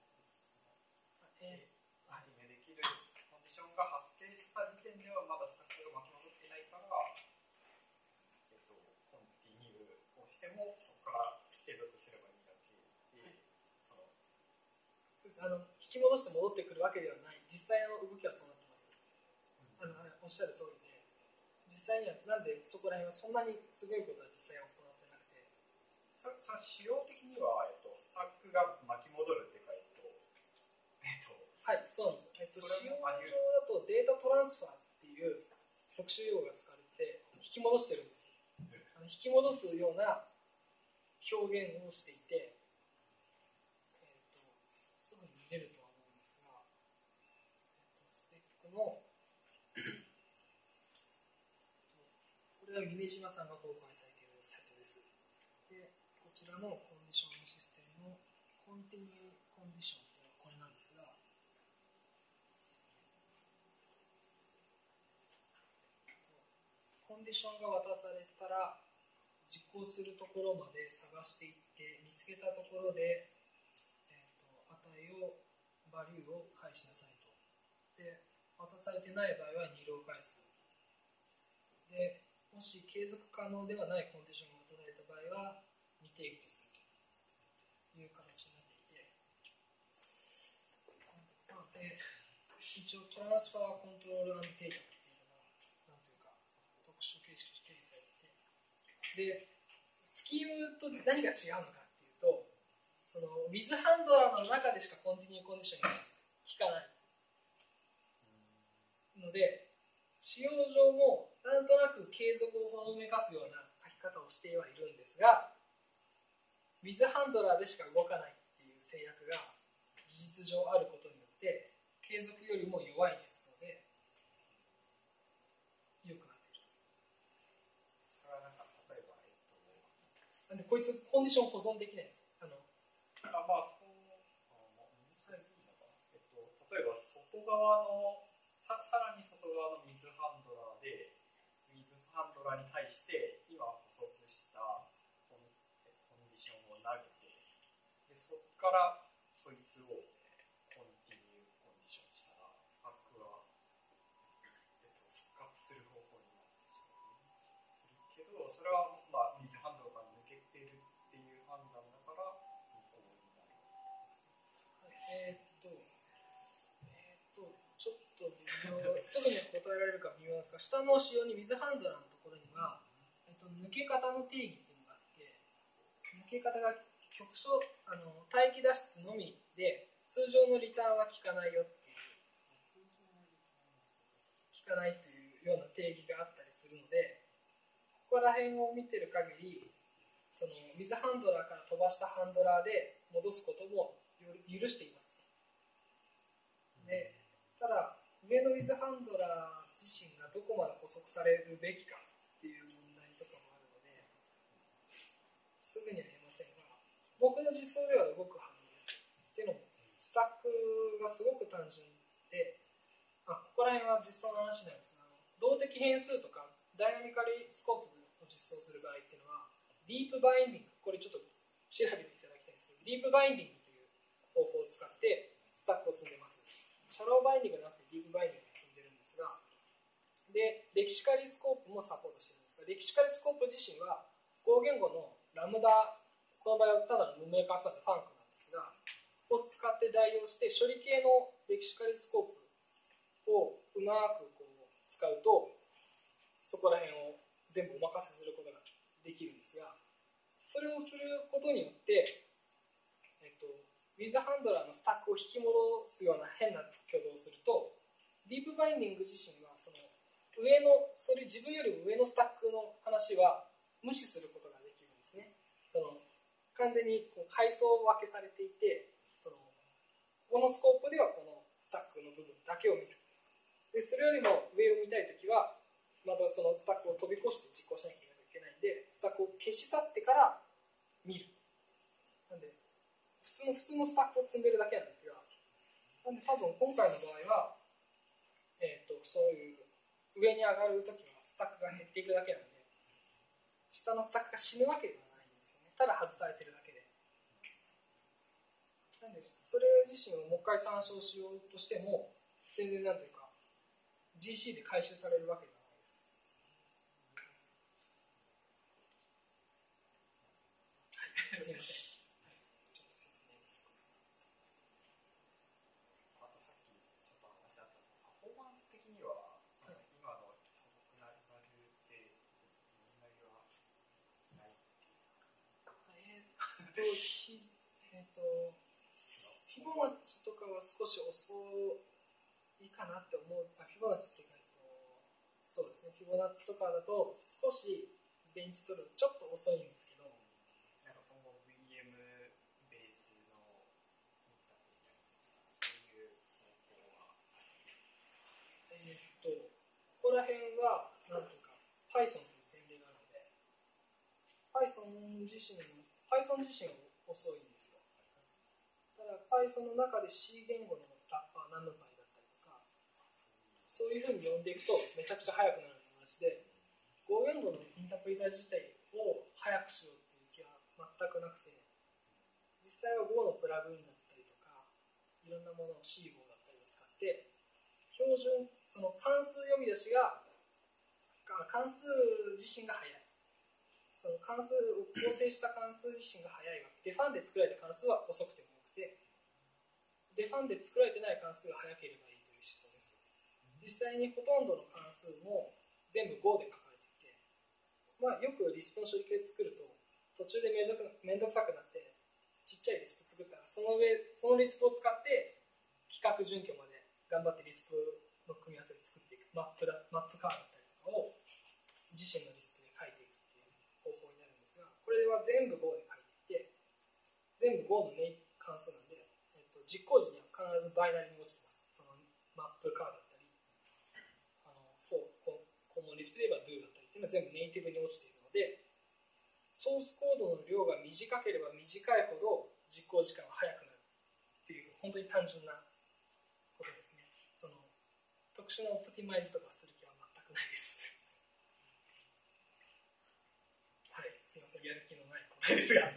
えー、 アニメできるコンディションが発生した時点ではまだスタックが巻き戻ってないから、えっと、コンティニューをしてもそこから継続すればいいだけで、そのそうです。あの引き戻して戻ってくるわけではない。実際の動きはそうなってます。あのおっしゃる通りで、実際にはなんでそこら辺はそんなにすごいことは実際は行ってなくて、 それその仕様的には、えっと、スタックが巻き戻るっていうか、えっと、えっと、 はい、そうなんです。えっと、 そ使用れもあり上だとデータトランスファーっていう特殊用語が使われて引き戻してるんです。あの引き戻すような表現をしていて、えっと、すぐに見れるとは思うんですが、えっと、スペックのこれは夢島さんが公開されているサイトです。で、こちらのコンディションシステムのコンティニューコンディションというのはこれなんですが、コンディションが渡されたら実行するところまで探していって見つけたところで、えー、と値をバリューを返しなさいと。で渡されてない場合はニルを返す。でもし継続可能ではないコンディションが渡された場合は未定義とするという形になっていて、で一応トランスファーコントロールアンテータっていうのがなんというか特殊形式として定義されていて、でスキームと何が違うのかっていうと、そのウィズハンドラーの中でしかコンティニューコンディションが効かないので、使用上もなんとなく継続をほのめかすような書き方をしてはいるんですが、ウィズハンドラーでしか動かないっていう制約が事実上あることによって継続よりも弱い実装で良くなっていると。 それはなんか例えば、えっと、 なんでこいつコンディション保存できないです。あのあまあそうあ、まあ、それいいのかな、えっと、例えば外側のささらに外側の水ハンドラーで水ハンドラーに対して今補足したコン、コンディションを投げて、でそこからそいつをコンティニューコンディションしたらスタックは、えっと、復活する方向になってしまうするけど、それはまあ水ハンドラーが抜けてるっていう判断だから無効になる。 えー、っとえー、っとちょっと微妙すぐに答えられるか微妙なんですが、下の仕様に水ハンドラーのところには、えっと、抜け方の定義っていうのがあって、抜け方が局所あの待機脱出のみで通常のリターンは効かないよっていう効かないというような定義があったりするので、ここら辺を見てる限りその水ハンドラーから飛ばしたハンドラーで戻すことも許しています。でただ上の水ハンドラー自身がどこまで補足されるべきかっていう問題とかもあるのですぐには言えませんが、僕の実装では動くはずです。っていうのもスタックがすごく単純で、あここら辺は実装の話なんですが、動的変数とかダイナミカリスコープを実装する場合っていうのはディープバインディング、これちょっと調べていただきたいんですけど、ディープバインディングという方法を使ってスタックを積んでます。シャローバインディングがなくてディープバインディングを積んでるんですが、 でレキシカリスコープもサポートしてるんですが、レキシカリスコープ自身は Go 言語のラムダ、この場合はただの無名化されたファンクなんですがを使って代用して処理系のレキシカリスコープをうまくこう使うとそこら辺を全部お任せすることができるんですが、それをすることによって、えっと、ウィズハンドラーのスタックを引き戻すような変な挙動をするとディープバインディング自身はその上のそれ自分よりも上のスタックの話は無視することができるんですね。その完全にこう階層分けされていて、そのここのスコープではこのスタックの部分だけを見る。でそれよりも上を見たいときはまたそのスタックを飛び越して実行しなきゃいけないんで、スタックを消し去ってから見る。なんで普通の普通のスタックを積んでるだけなんですが、なんで多分今回の場合は、えー、とそういう上に上がるときはスタックが減っていくだけなんで、下のスタックが死ぬわけではないんですよね。ただ外されてるだけで。なんでそれ自身をもう一回参照しようとしても全然なんというか ジーシー で回収されるわけではないです。はい、すいません。ちょっと説明不足ですね。 あとさっきちょっと話だったそのパフォーマンス的には、はい、今の素朴なバリューって問題はないっていうか、 えーっとひえーっとフィボナッチとかは少し遅いかなって思う。あフィボナッチっていうか、えっと、そうですね、フィボナッチとかだと少しベンチ取るちょっと遅いんですけど、 なんか今後 ブイエム ベースのインタープリタイズとかそういう方法はありますか？ えーっとここら辺はなんていうか Python という前例があるので Python 自身 Python 自身は遅いんですよ。ただ Python の中で C 言語のラッパー NumPy だったりとかそういうふうに呼んでいくとめちゃくちゃ速くなるのと同じで Go 言語のインタープリター自体を速くしようっていう気は全くなくて、実際は Go のプラグインだったりとかいろんなものを シーゴー だったりを使って標準その関数読み出しが関数自身が速い、その関数を構成した関数自身が速いわけで、デファンで作られた関数は遅くても多くて、デファンで作られてない関数が速ければいいという思想です。実際にほとんどの関数も全部 Go で書かれていて、まあ、よくリスプの処理系作ると途中でめんどくさくなってちっちゃいリスプ作ったらその上そのリスプを使って規格準拠まで頑張ってリスプの組み合わせで作っていくマップだマップカーだったりとかを自身のリスプで書いていくっていう方法になるんですが、これは全部 Go で書いていて全部 Go のネイ関数なんで、えっと、実行時には必ずバイナリに落ちてます。そのマップカーだったりあの for コモンリスプで言えば do だったりっていうのは全部ネイティブに落ちているので、ソースコードの量が短ければ短いほど実行時間は速くなるっていう本当に単純なことですね。その特殊なオプティマイズとかする気は全くないですはい、すいません、やる気のない答えですが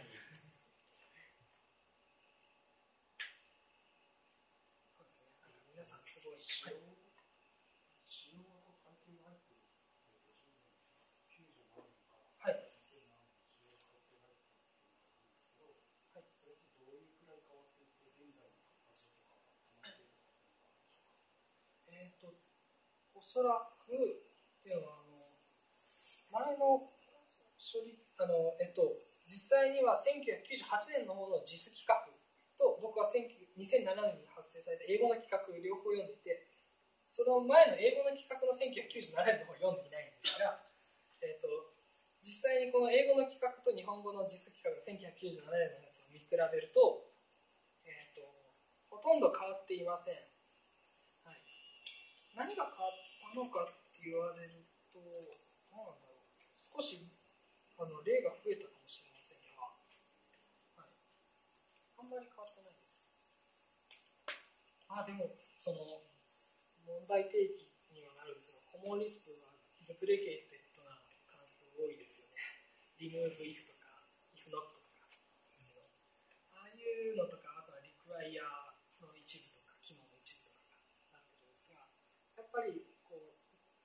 そうですね、なんか皆さんすごい仕様仕様と関係が入っているきゅうじゅうななねんからにせんななねんに仕様が関係が入っているんですけど、はい、それってどういうくらい変わっていて現在の活動とかは止まっているのかというのがあるでしょうか？えーとおそらくっていうのはあの前の処理あの、えっと、実際にはせんきゅうひゃくきゅうじゅうはちねんの方の ジェイエス 規格と僕はにせんななねんに発生された英語の規格両方読んでいて、その前の英語の規格のせんきゅうひゃくきゅうじゅうななねんの方を読んでいないんですが、えっと、実際にこの英語の規格と日本語の ジェイエス 規格のせんきゅうひゃくきゅうじゅうななねんのやつを見比べると、えっと、ほとんど変わっていません。はい、何が変わったのかって言われると、どうなんだろう、少しあの例が増えたかもしれませんが、はい、あんまり変わってないです。あ、でも、その問題提起にはなるんですが、コモンリスプはデプレケイテッドな関数多いですよね。remove if とか if not とかですけど、ああいうのとか、あとは require の一部とか、機能の一部とかがなってるんですが、やっぱりこう規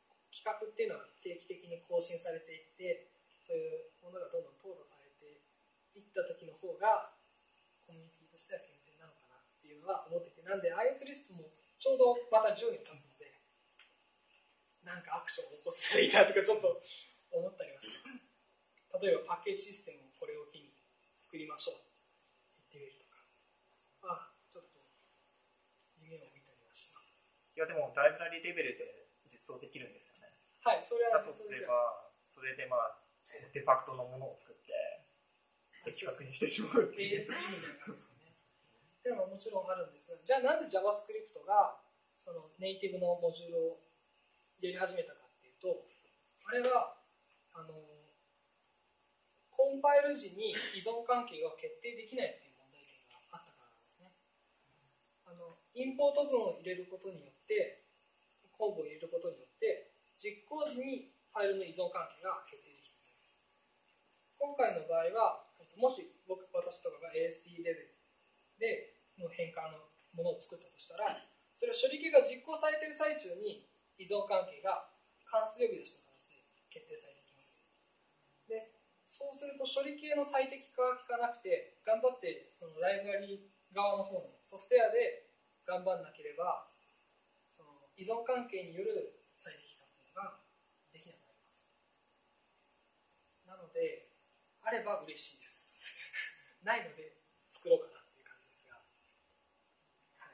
企画っていうのは定期的に更新されていって、そういうものがどんどん淘汰されていった時の方がコミュニティとしては健全なのかなっていうのは思ってて、なんで アイエス リスプもちょうどまたじゅうねん経つので、なんかアクションを起こせたらいいなとかちょっと思ったりはします。例えばパッケージシステムをこれを機に作りましょうって言ってみるとか、あちょっと夢を見たりはします。 いやでもライブラリレベルで実装できるんですよね。 はい、それはだと実装すればできるんです。 それでまあデファクトのものを作って的確にしてしまうっていうエーエスディー みたいな感じですよね。っていうのももちろんあるんですが、じゃあなんで JavaScript がそのネイティブのモジュールをやり始めたかっていうと、あれはあのコンパイル時に依存関係が決定できないっていう問題点があったからなんですね。あのインポート文を入れることによって、コンボを入れることによって実行時にファイルの依存関係が決定できています。今回の場合はもし僕私とかが エーエスティー レベルでの変換のものを作ったとしたら、それは処理系が実行されている最中に依存関係が関数呼び出した形で決定されてきます。で、そうすると処理系の最適化が効かなくて、頑張ってそのライブラリ側の方のソフトウェアで頑張らなければ、その依存関係による最適化というのができなくなります。なので、あれば嬉しいです。ないので作ろうかなっていう感じですが、はい、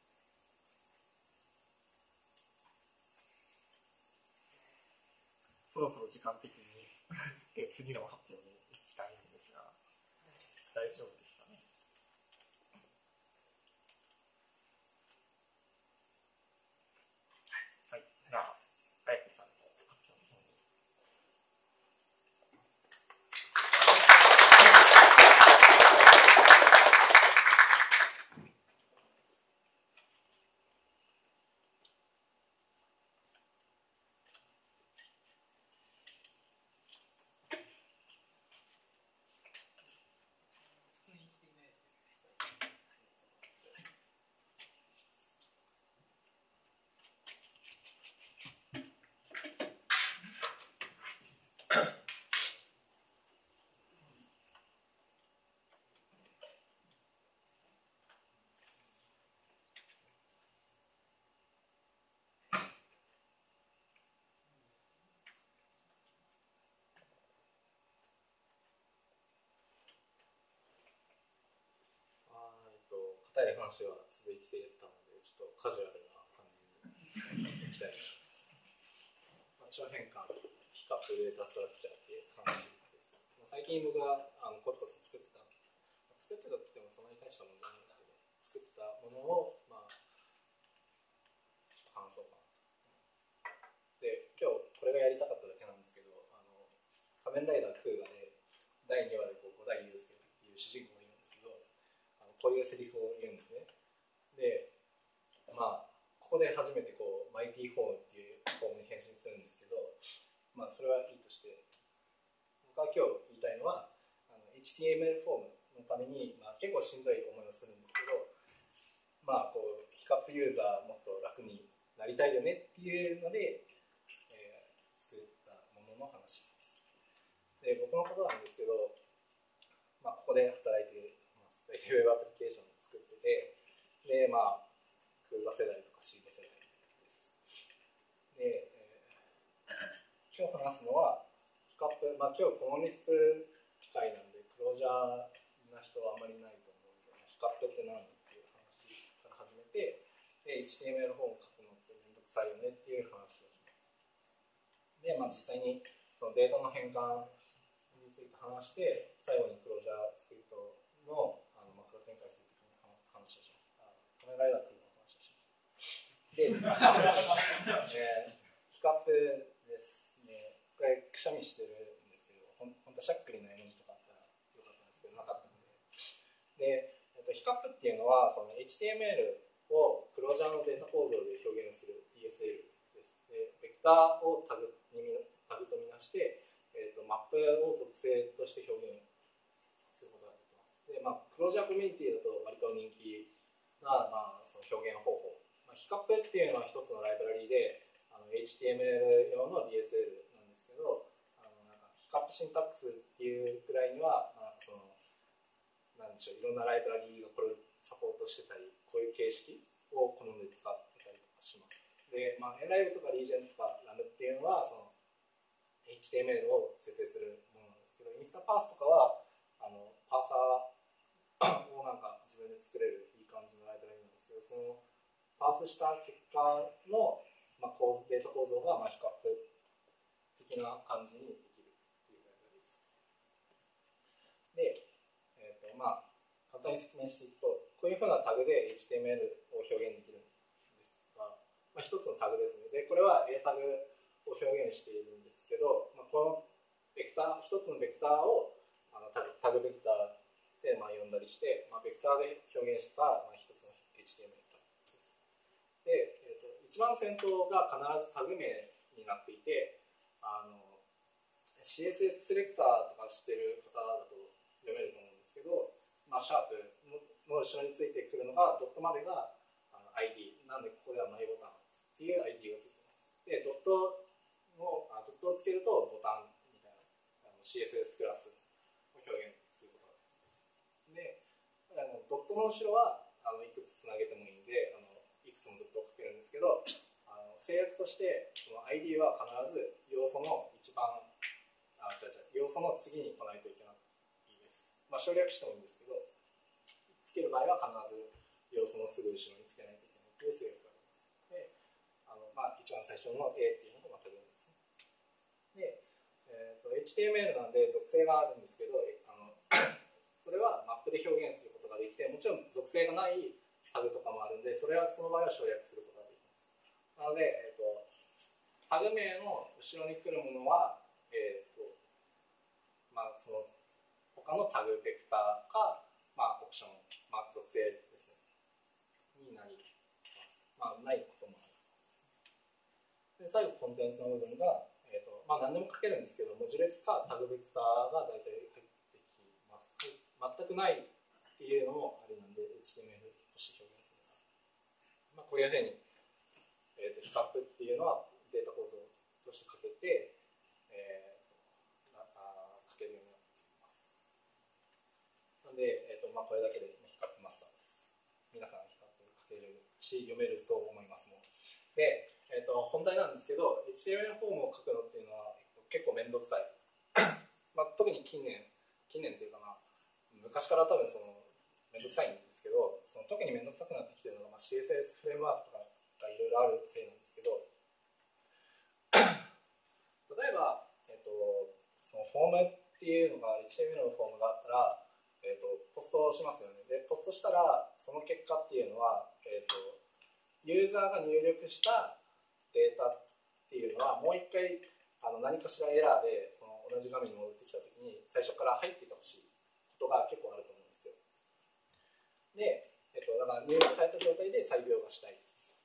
そろそろ時間的に次の発表に行きたいんですが、大丈夫ですかね。はい、じゃあ早木さんの発表の方に。 硬い話は続いていたので、ちょっとカジュアルな感じにいきたいと思います。まあ、長変換、ピックアップデータストラクチャーっていう話です。まあ、最近僕があのコツコツ作ってた、作ってたって言ってもそんなに大したものじゃないんですけど、作ってたものを、まあ、話そうかなと思います。で、今日これがやりたかっただけなんですけど、あの仮面ライダークーガでだいにわでこう五代祐介っていう主人公がいるんですけど、こういうセリフを言うんですね。で、まあここで初めてこうマイティーフォームっていうフォームに変身するんですけど、まあそれはいいとして、僕は今日言いたいのはあの エイチティーエムエル フォームのために、まあ、結構しんどい思いをするんですけど、まあこうヒカップユーザーもっと楽になりたいよねっていうので、えー、作ったものの話です。で、僕のことなんですけど、まあ、ここで働いています。ウェブアプリケーションを作ってて、で、まあ、クーガ世代とかシード世代です。で、えー、今日話すのは、ヒカップ、まあ、今日コモンリスプ機会なんで、クロージャーな人はあんまりいないと思うんで、ヒカップって何だっていう話から始めて、で、エイチティーエムエル フォーム書くのってめんどくさいよねっていう話をします。で、まあ、実際にそのデータの変換について話して、最後にクロージャースクリプトのあのマクロ展開するときに話をします。仮面ライダークーの話をします。で、えー、ヒカップですね。これくしゃみしてるんですけど、ほん本当はしゃっくりの絵文字とかあったらよかったんですけど、なかったので。で、えっと、ヒカップっていうのはその エイチティーエムエル をクロージャーのデータ構造で表現する ディーエスエル です。で、ベクターをタグにタグとみなして、えー、とマップを属性として表現することができます。で、まあ、クロージャーコミュニティだと割と人気な、まあ、その表現方法。まあ、ヒカップっていうのは一つのライブラリで、あのエイチティーエムエル 用の ディーエスエル なんですけど、あのなんかヒカップシンタックスっていうくらいには、まあ、そのなんでしょう、いろんなライブラリーがこれをサポートしてたり、こういう形式を好んで使ってたりとかします。で、まあ、エンライブとかリージェンとかラムっていうのはその エイチティーエムエル を生成するものなんですけど、インスタパースとかはあのパーサーをなんか自分で作れるいい感じのライブラリなんですけど、そのパースした結果の、まあ、構データ構造がまあ比較的な感じにできるっていうライブラリです。で、えーとまあ、簡単に説明していくと、こういうふうなタグで エイチティーエムエル を表現できるんですが、まあ、一つのタグですね。で、これは A タグを表現しているんですけど、まあ、このベクター、一つのベクターをあのタグ、タグベクターでまあ呼んだりして、まあ、ベクターで表現したまあ一つの エイチティーエムエル タグです。で、えーと、一番先頭が必ずタグ名になっていて、あの シーエスエス セレクターとか知ってる方だと読めると思うんですけど、まあ、シャープの後ろについてくるのがドットまでがあの アイディー なんで、ここではマイボタンっていう アイディー がついてます。で、ドットのあドットをつけるとボタンみたいなあの シーエスエス クラスを表現することができます。で、あのドットの後ろはあのいくつつなげてもいいんで、あのいくつもドットをかけるんですけど、あの制約としてその アイディー は必ず要素の一番あ違う違う要素の次に来ないといけないです。まあ、省略してもいいんですけど、つける場合は必ず要素のすぐ後ろにつけないといけないという制約があります。で、あのまあ、一番最初の A っていうのがまたタグですね。で、えーと、エイチティーエムエル なんで属性があるんですけど、あのそれはマップで表現することができて、もちろん属性がないタグとかもあるんで、それはその場合は省略することができます。なので、えーと、タグ名の後ろに来るものは、えーとまあ、その他のタグベクターか、まあ、オプション、まあ、属性ですね、になります。まあ、ないこともあると思います。で、最後、コンテンツの部分が、えーとまあ、何でも書けるんですけど、文字列かタグベクターが大体入ってきます。全くないっていうのもありなんで、エイチティーエムエル として表現するなら、まあ、こういうふうに、えーと、ヒカップっていうのはデータ構造として書けて、えー、あ書けるようになっています。なので、えーとまあ、これだけでヒカップマスターです。皆さんヒカップ書けるし、読めると思いますもん。で、えー、と本題なんですけど、エイチティーエムエル フォームを書くのっていうのは、えっと、結構めんどくさい。まあ、特に近年、近年っていうかな、昔から多分そのめんどくさいんですけど、その特にめんどくさくなってきてるのが、まあ、シーエスエス フレームワークとかがいろいろあるせいなんですけど、例えば、えっと、そのフォームっていうのが エイチティーエムエル のフォームがあったら、えっと、ポストしますよね。で、ポストしたらその結果っていうのは、えっと、ユーザーが入力したデータっていうのはもう一回あの何かしらエラーでその同じ画面に戻ってきたときに最初から入っててほしいことが結構あると思うんですよ。で、えっと、だから入力された状態で再描画したい。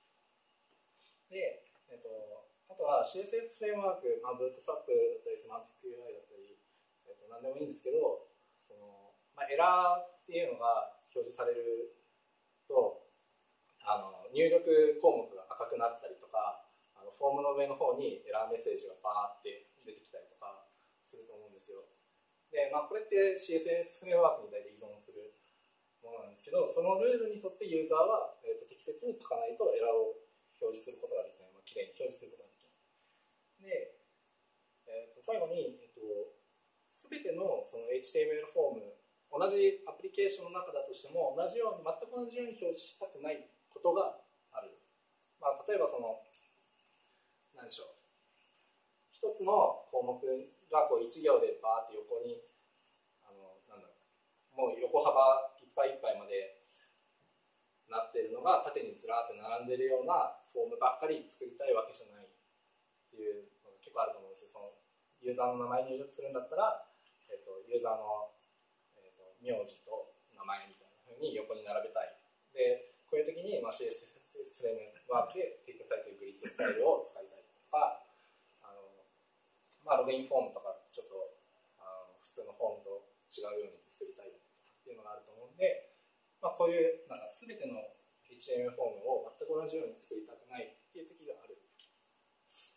で、えっと、あとは シーエスエス フレームワーク、まあ、ブートストラップだったりセマンティック ユーアイ だったり、えっと、何でもいいんですけど、そのまあ、エラーっていうのが表示されるとあの入力項目が赤くなったりとか、あのフォームの上の方にエラーメッセージがバーって出てきたりとかすると思うんですよ。で、まあ、これって シーエスエス フレームワークに大体依存するものなんですけど、そのルールに沿ってユーザーは、えーと、適切に書かないとエラーを表示することができない、まあ、きれいに表示することができない。で、えー、と最後に、えーと、全てのその エイチティーエムエル フォーム、同じアプリケーションの中だとしても同じように全く同じように表示したくないことがある。まあ、例えばその何でしょう、一つの項目がこういち行でバーって横にあのなんだろう、もう横幅いっぱいいっぱいまでなっているのが縦にずらーって並んでいるようなフォームばっかり作りたいわけじゃないっていうのが結構あると思うんですよ。そのユーザーの名前入力するんだったら、えー、とユーザーの、えー、と名字と名前みたいな風に横に並べたい。で、こういう時に、まあ、シーエスエス フレームワークで提供されているグリッドスタイルを使いたいとか、あの、まあ、ログインフォームとかちょっとあの普通のフォームと違うように作りたいとかっていうのがあると思うんで、まあ、こういうなんか全ての エイチティーエムエル フォームを全く同じように作りたくないっていう時がある。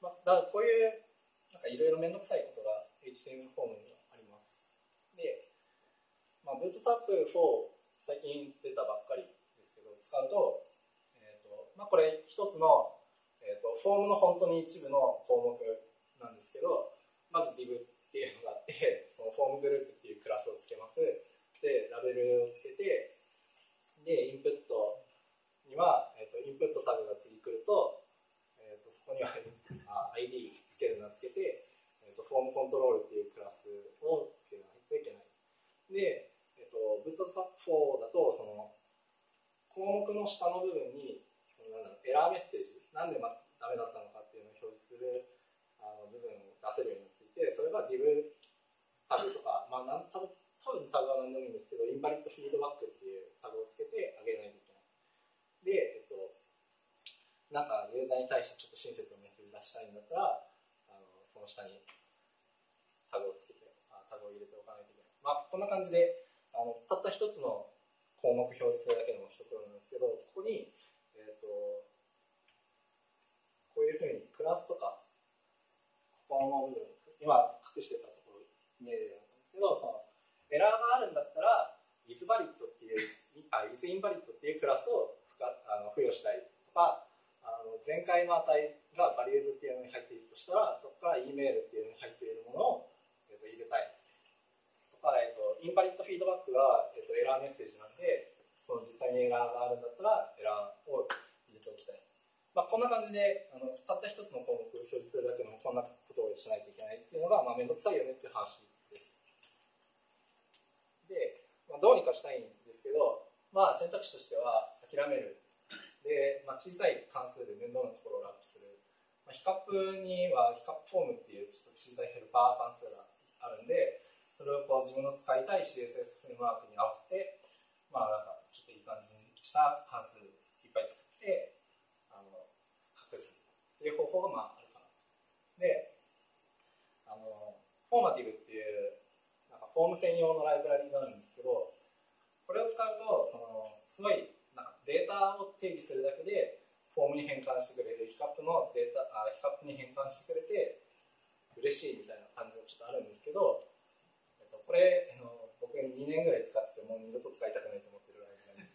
まあ、だからこういうなんかいろいろ面倒くさいことが エイチティーエムエル フォームにはあります。で、まあ、ブートストラップフォー最近出たばっかりですけど使うと、えーとまあ、これ一つの、えーと、フォームの本当に一部の項目なんですけど、まず div っていうのがあって、そのフォームグループっていうクラスをつけます。で、ラベルをつけて、で、インプットには、えーと、インプットタグが次来ると、えーと、そこにはあ アイディー つけるのをつけて、えーと、フォームコントロールっていうクラスをつけないといけない。で、えーと、ブートストラップフォーだと、その項目の下の部分にそのなんだろうエラーメッセージ、なんで、ま、ダメだったのかっていうのを表示するあの部分を出せるようになっていて、それが div タグとか、まあ、なん多分多分タグは何でもいいんですけど、インバリッドフィードバックっていうタグをつけてあげないといけない。で、えっと、なんかユーザーに対してちょっと親切なメッセージ出したいんだったら、あのその下にタグをつけて、あタグを入れておかないといけない。まあ、こんな感じで、あのたった一つの項目表示するだけの一言なんですけど、ここに、えっと、こういうふうにクラスとか、ここの部分、今隠してたところ見えるようになったんですけど、そのエラーがあるんだったら isValid っていうあ isInvalid っていうクラスをあの付与したいとか、あの前回の値が values っていうのに入っているとしたら、そこから email っていうのに入っているものを、えー、と入れたいとか、えー、とインバリッドフィードバックが、えー、とエラーメッセージなんで、その実際にエラーがあるんだったらエラーを入れておきたい。まあ、こんな感じであのたった一つの項目を表示するだけでもこんなことをしないといけないっていうのが、まあ、めんどくさいよねっていう話です。で、まあ、どうにかしたいんですけど、まあ、選択肢としては諦める。で、まあ、小さい関数で面倒なところをラップする。まあ、ヒカップにはヒカップフォームっていうちょっと小さいヘルパー関数があるんで、それをこう自分の使いたい シーエスエス フレームワークに合わせて、まあ、なんかちょっといい感じにした関数いっぱい作ってあの隠すっていう方法がまああるかな。で、あのフォーマティブっていうなんかフォーム専用のライブラリがあるんですけど、これを使うとそのすごいなんかデータを定義するだけでフォームに変換してくれる、ヒカップのデータあヒカップに変換してくれて嬉しいみたいな感じがちょっとあるんですけど、えっと、これあの僕にねんぐらい使っててもう二度と使いたくないと思ってるライブラ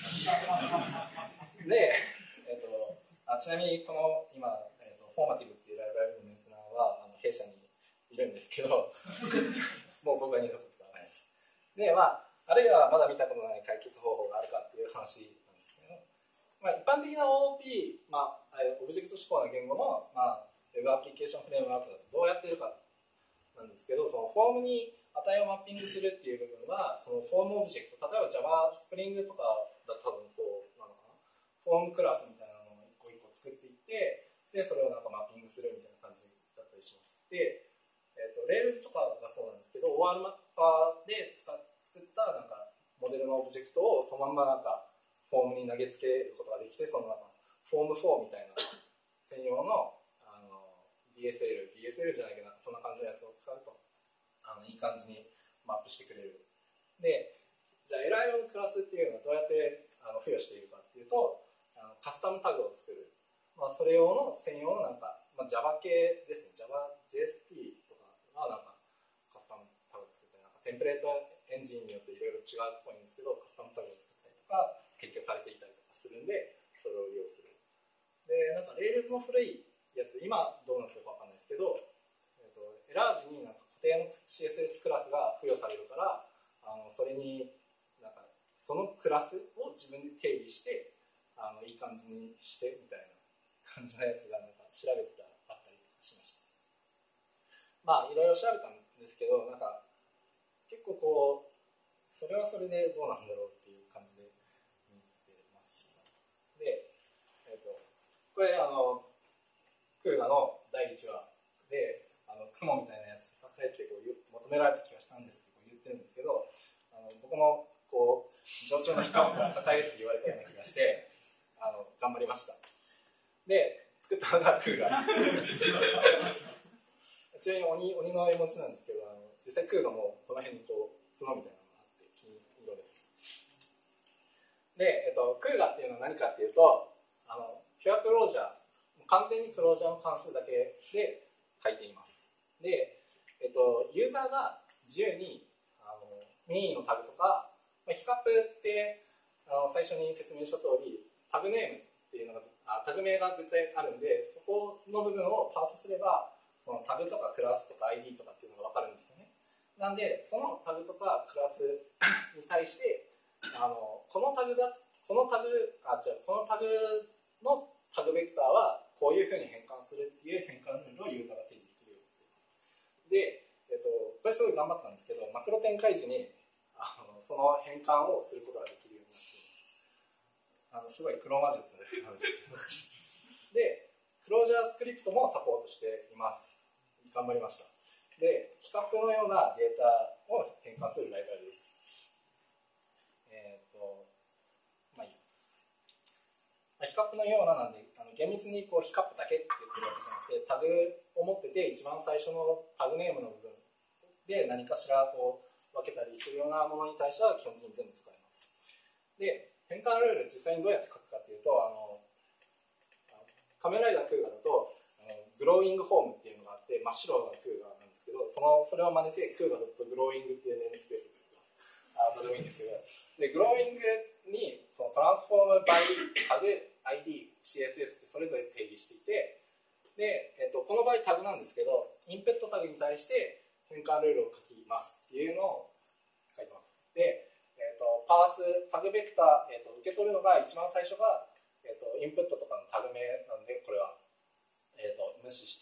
リで、えっと、あちなみにこの今、えっと、フォーマティブっていうライブラリのメンテナーはあの弊社にいるんですけどもう僕は二度と使わないです。で、まああるいはまだ見たことない解決方法があるかっていう話なんですけど、まあ、一般的な オーオーピー、まあ、オブジェクト指向の言語の、まあ、ウェブアプリケーションフレームワークだとどうやってるかなんですけど、そのフォームに値をマッピングするっていう部分は、そのフォームオブジェクト、例えば Java スプリングとかだと多分そうなのかな、フォームクラスみたいなのを一個一個作っていって、でそれをなんかマッピングするみたいな感じだったりします。で、えーと、Rails とかがそうなんですけど、オーアール マッパーで使って作ったなんかモデルのオブジェクトをそのまんまなんかフォームに投げつけることができて、そのなんかフォームフォーみたいな専用の、あの ディーエスエル、ディーエスエル じゃないけどなんかそんな感じのやつを使うとあのいい感じにマップしてくれる。で、じゃあエラー用のクラスっていうのはどうやってあの付与しているかっていうと、あのカスタムタグを作る、まあ、それ用の専用のなんか、まあ、Java 系ですね、 Java ジェイエスピー とかはなんかカスタムタグを作ったり、なんかテンプレートエンジンによっていろいろ違うっぽいんですけど、カスタムタグを作ったりとか提供されていたりとかするんで、それを利用する。で、なんか Rails の古いやつ、今どうなってるかわかんないですけど、えーと、エラー時になんか固定の シーエスエス クラスが付与されるから、あのそれになんかそのクラスを自分で定義してあのいい感じにしてみたいな感じのやつがなんか調べてたらあったりとかしました。まあいろいろ調べたんですけど、なんか結構こうそれはそれでどうなんだろうっていう感じで見てました。で、えーと、これあのクーガのだいいちわであの雲みたいなやつ叩いてこう求められた気がしたんですけど言ってるんですけど、あの僕もこう冗長な光を叩えって言われたような気がしてあの頑張りました。で作ったのがクーガちなみに 鬼, 鬼の絵文字なんですけど、あの実際クーガもこの辺にこう角みたいなのがあって金色です。で、えっと、クーガっていうのは何かっていうと、あのピュアクロージャー、 完全にクロージャーの関数だけで書いています。で、えっと、ユーザーが自由にあの任意のタグとか、まあ、ヒカップってあの最初に説明した通りタグネームっていうのがあタグ名が絶対あるんで、そこの部分をパースすればそのタグとかクラスとか アイディー とかっていうのが分かるんですよね。なんでそのタグとかクラスに対してあのこのタグだこのタグあ違うこのタグのタグベクターはこういうふうに変換するっていう変換ルールをユーザーが定義できるようになっています。で、えっと、これすごい頑張ったんですけど、マクロ展開時にあのその変換をすることができるようになっています。あのすごい黒魔術なんですけどで、クロージャースクリプトもサポートしています。頑張りました。で、ヒカップのようなデータを変換するライブラリです。えっと、まあいい。ヒカップのようななんで、あの厳密にこうヒカップだけって言ってるわけじゃなくて、タグを持ってて一番最初のタグネームの部分で何かしらこう分けたりするようなものに対しては基本的に全部使えます。で、変換ルール実際にどうやって書くかっていうと、あの仮面ライダークーガだとあのグローイングホームっていうのがあって真っ白なクーガなんですけど、そのそれを真似てクーガ .グローイングっていうネームスペースを作ってます。あどうでもいいんですけど、でグローイングにそのトランスフォームバイタグ アイディー、シーエスエス ってそれぞれ定義していて、で、えっと、この場合タグなんですけど、インプットタグに対して変換ルールを書きますっていうのを書いてます。で、えっと、パースタグベクター、えっと、受け取るのが一番最初が、えっと、インプットとかのタグ名なんで、これは、えっと、無視して、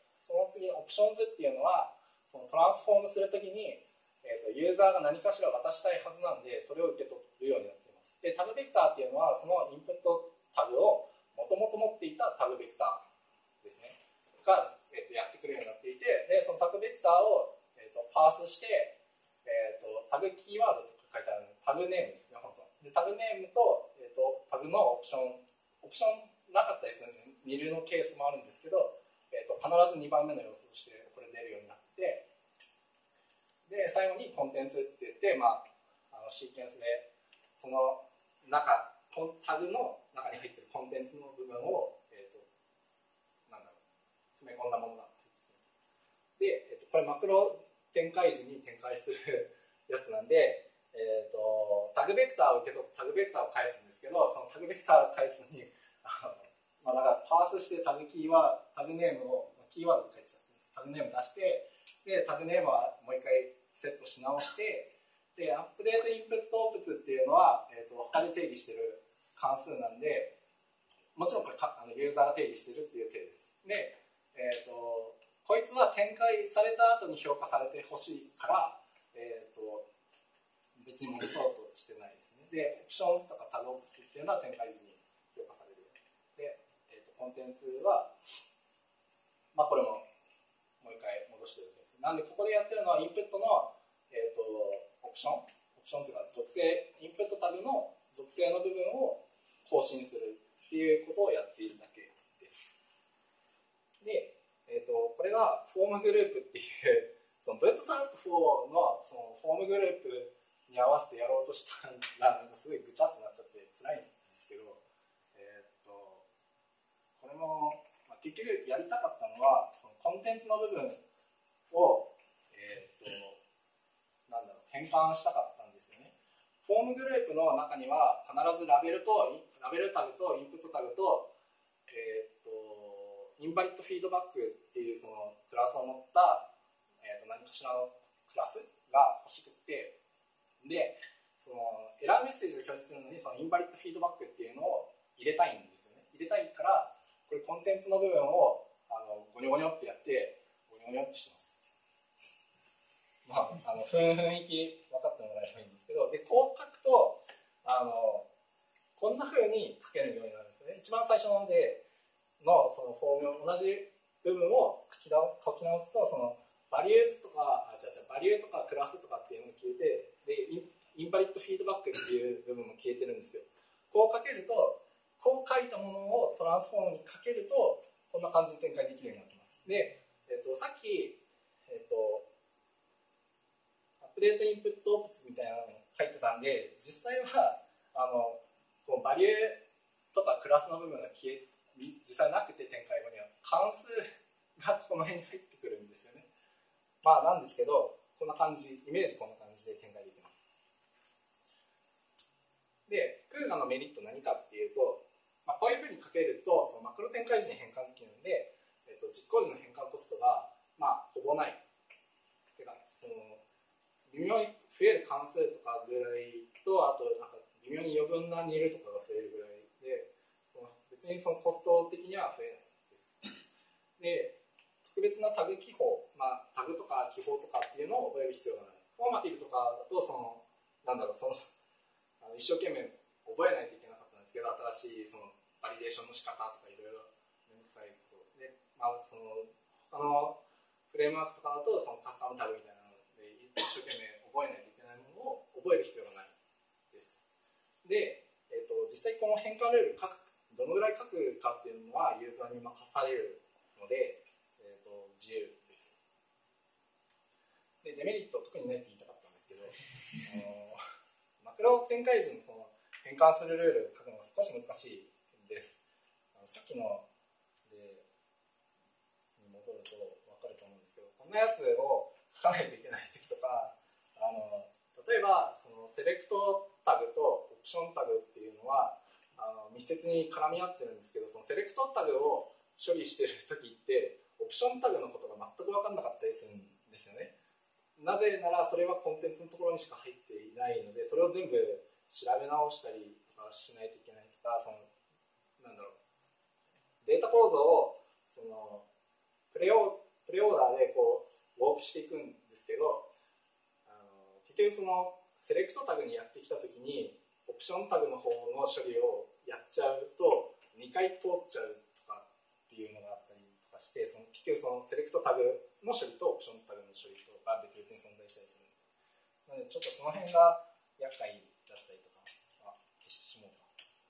その次オプションズっていうのはそのトランスフォームするときに、えー、とユーザーが何かしら渡したいはずなんで、それを受け取るようになっています。で、タグベクターっていうのはそのインプットタグをもともと持っていたタグベクターですねが、えー、とやってくるようになっていて、でそのタグベクターを、えー、とパースして、えー、とタグキーワードとか書いてあるタグネームですね。本当でタグネームと、えー、とタグのオプションオプションなかったりするんで二流のケースもあるんですけど、えー、と必ずにばんめの要素としてこれ出るようになって、で最後にコンテンツって言って、まあ、あのシーケンスでその中タグの中に入ってるコンテンツの部分を、えー、となんだろう詰め込んだものが入ってきます。で、えー、とこれマクロ展開時に展開するやつなんで、えー、とタグベクターを受け取ってタグベクターを返すんですけど、そのタグベクターを返すのにあのまあ、だからパースしてタグキーはタグネームをキーワードで書いちゃってます。タグネーム出して、でタグネームはもう一回セットし直して、でアップデートインプットオプツっていうのは、えー、と他で定義してる関数なんで、もちろんこれかあのユーザーが定義してるっていう定義です。で、えー、とこいつは展開された後に評価されてほしいから、えー、と別に戻そうとしてないですね。でオプションズとかタグオプツっていうのは展開時に評価される。でコンテンツは、まあ、これももう一回戻してるわけです。なんでここでやってるのはインプットの、えー、とオプションオプションというか属性インプットタグの属性の部分を更新するっていうことをやっているだけです。で、えー、とこれがフォームグループっていうそのブートストラップフォーのそのフォームグループに合わせてやろうとしたらなんかすごいぐちゃっとなっちゃって辛いんですけど、これも、まあ、結局やりたかったのはそのコンテンツの部分を、えー、っとなんだろう変換したかったんですよね。フォームグループの中には必ずラベルとラベルタグとインプットタグと、えー、っとインバリットフィードバックっていうそのクラスを持った、えー、っと何かしらのクラスが欲しくって、でそのエラーメッセージを表示するのにそのインバリットフィードバックっていうのを入れたいんですよね。入れたいからこれコンテンツの部分をあのゴニョゴニョってやってゴニョゴニョってします。まあ、あの雰囲気分かってもらえればいいんですけど、でこう書くとあのこんな風に書けるようになるんですね。一番最初のでのそのフォーム同じ部分を書き直書き直すとそのバリューズとかあじゃじゃバリューとかクラスとかっていうのが消えて、でインバリットフィードバックっていう部分も消えてるんですよ。こう書けるとこう書いたものをトランスフォームにかけるとこんな感じで展開できるようになってます。で、えー、とさっき、えー、とアップデートインプットオプツみたいなのを書いてたんで、実際はあのこうバリューとかクラスの部分が消え実際なくて展開後には関数がこの辺に入ってくるんですよね。まあなんですけど、こんな感じ、イメージこんな感じで展開できます。で、クーガのメリット何かっていうと、まあ、こういうふうに書けるとそのマクロ展開時に変換できるので、えっと、実行時の変換コストが、まあ、ほぼない。てかその微妙に増える関数とかぐらいと、あとなんか微妙に余分なニルとかが増えるぐらいで、その別にそのコスト的には増えないです。で、特別なタグ記法、まあ、タグとか記法とかっていうのを覚える必要がない。フォーマティブとかだとそのなんだろうそのあの一生懸命覚えないといけなかったんですけど、新しいそのバリデーションの仕方とかいろいろめんどくさいことで、まあ、その他のフレームワークとかだとそのカスタムタグみたいなので一生懸命覚えないといけないものを覚える必要がないです。で、えー、と実際この変換ルール書くどのぐらい書くかっていうのはユーザーに任されるので、えー、と自由です。で、デメリット特にないって言いたかったんですけど、あのマクロ展開時のその変換するルールを書くのが少し難しいです。あのさっきの例に戻ると分かると思うんですけど、こんなやつを書かないといけない時とか、あの例えばそのセレクトタグとオプションタグっていうのはあの密接に絡み合ってるんですけど、そのセレクトタグを処理してる時ってオプションタグのことが全く分かんなかったりするんですよね。なぜならそれはコンテンツのところにしか入っていないので、それを全部調べ直したりとかしないといけないとか、そのなんだろうデータ構造をそのプレオプレオーダーでこうウォークしていくんですけど、あの結局そのセレクトタグにやってきたときにオプションタグの方の処理をやっちゃうとにかい通っちゃうとかっていうのがあったりとかして、その結局そのセレクトタグの処理とオプションタグの処理とが別々に存在したりするので、なのでちょっとその辺が厄介だったりとか、あ、消してしまうか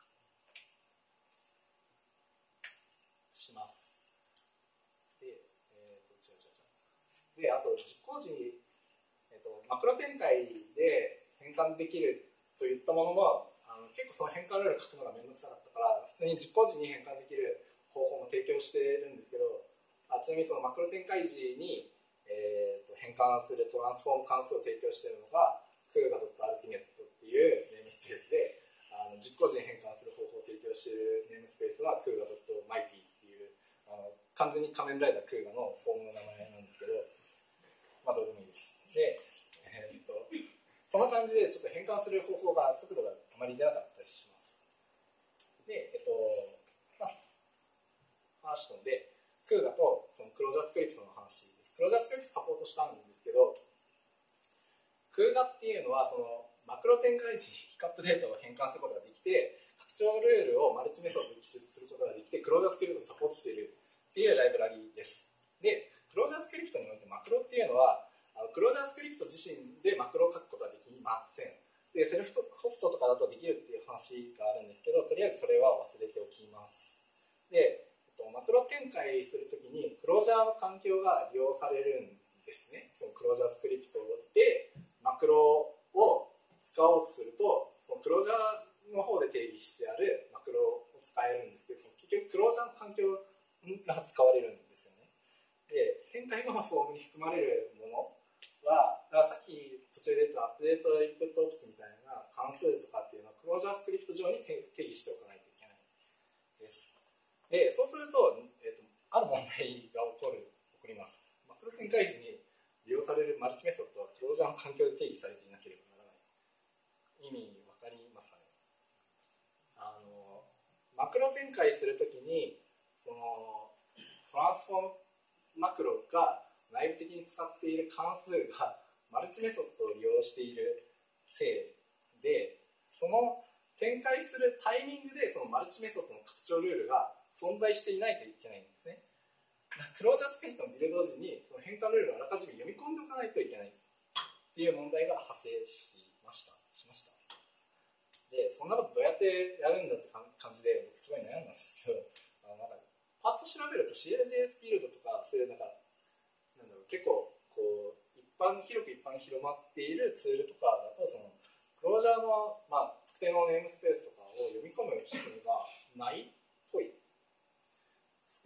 します。で、えー、と違う違う違う。で、あと実行時に、えー、とマクロ展開で変換できるといったものもあの結構その変換ルール書くのがめんどくさかったから、普通に実行時に変換できる方法も提供してるんですけど、あちなみにそのマクロ展開時に、えー、と変換するトランスフォーム関数を提供しているのが クーガ ドット アルティメット っていうネームスペースで、あの実行時に変換する方法を提供しているネームスペースは クーガ ドット マイティ っていうあの完全に仮面ライダー クーガ のフォームの名前なんですけど、まあどうでもいいです。で、えー、とその感じでちょっと変換する方法が速度があまり出なかったりします。で、えっとまあ、話したのでクーガ とそのクロージャースクリプトの話です。クロージャースクリプトサポートしたんですけど、クーガ っていうのはそのマクロ展開時ピックアップデータを変換することができて、拡張ルールをマルチメソッドに記述することができて、クロージャースクリプトをサポートしているっていうライブラリです。で、クロージャースクリプトにおいてマクロっていうのはあのクロージャースクリプト自身でマクロを書くことはできません。で、セルフホストとかだとできるっていう話があるんですけど、とりあえずそれは忘れておきます。で、マクロ展開するときにクロージャーの環境が利用されるんですね。そのクロージャースクリプトでマクロを使おうとすると、そのクロージャーの方で定義してあるマクロを使えるんですけど、その結局クロージャーの環境が使われるんですよね。で、展開後のフォームに含まれるものは、だからさっき途中で言ったアップデートインプットオプツみたいな関数とかっていうのはクロージャースクリプト上に定義しておかないといけないです。で、そうすると、えーと、ある問題が起こる、起こります。マクロ展開時に利用されるマルチメソッドはクロージャーの環境で定義されていなければならない。意味わかりますかね。あの、マクロ展開するときに、その、トランスフォームマクロが内部的に使っている関数がマルチメソッドを利用しているせいで、その展開するタイミングでそのマルチメソッドの拡張ルールが存在していないといけないんですね。クロージャースクリプトのビルド時にその変換ルールをあらかじめ読み込んでおかないといけないっていう問題が発生しました。しました。で、そんなことどうやってやるんだって感じですごい悩んだんですけど、あのなんかパッと調べると シーエルジェイエス ビルドとかそういうなんかなんだろう結構こう一般広く一般に広まっているツールとかだとそのクロージャーのまあ特定のネームスペースとかを読み込む仕組みがないっぽい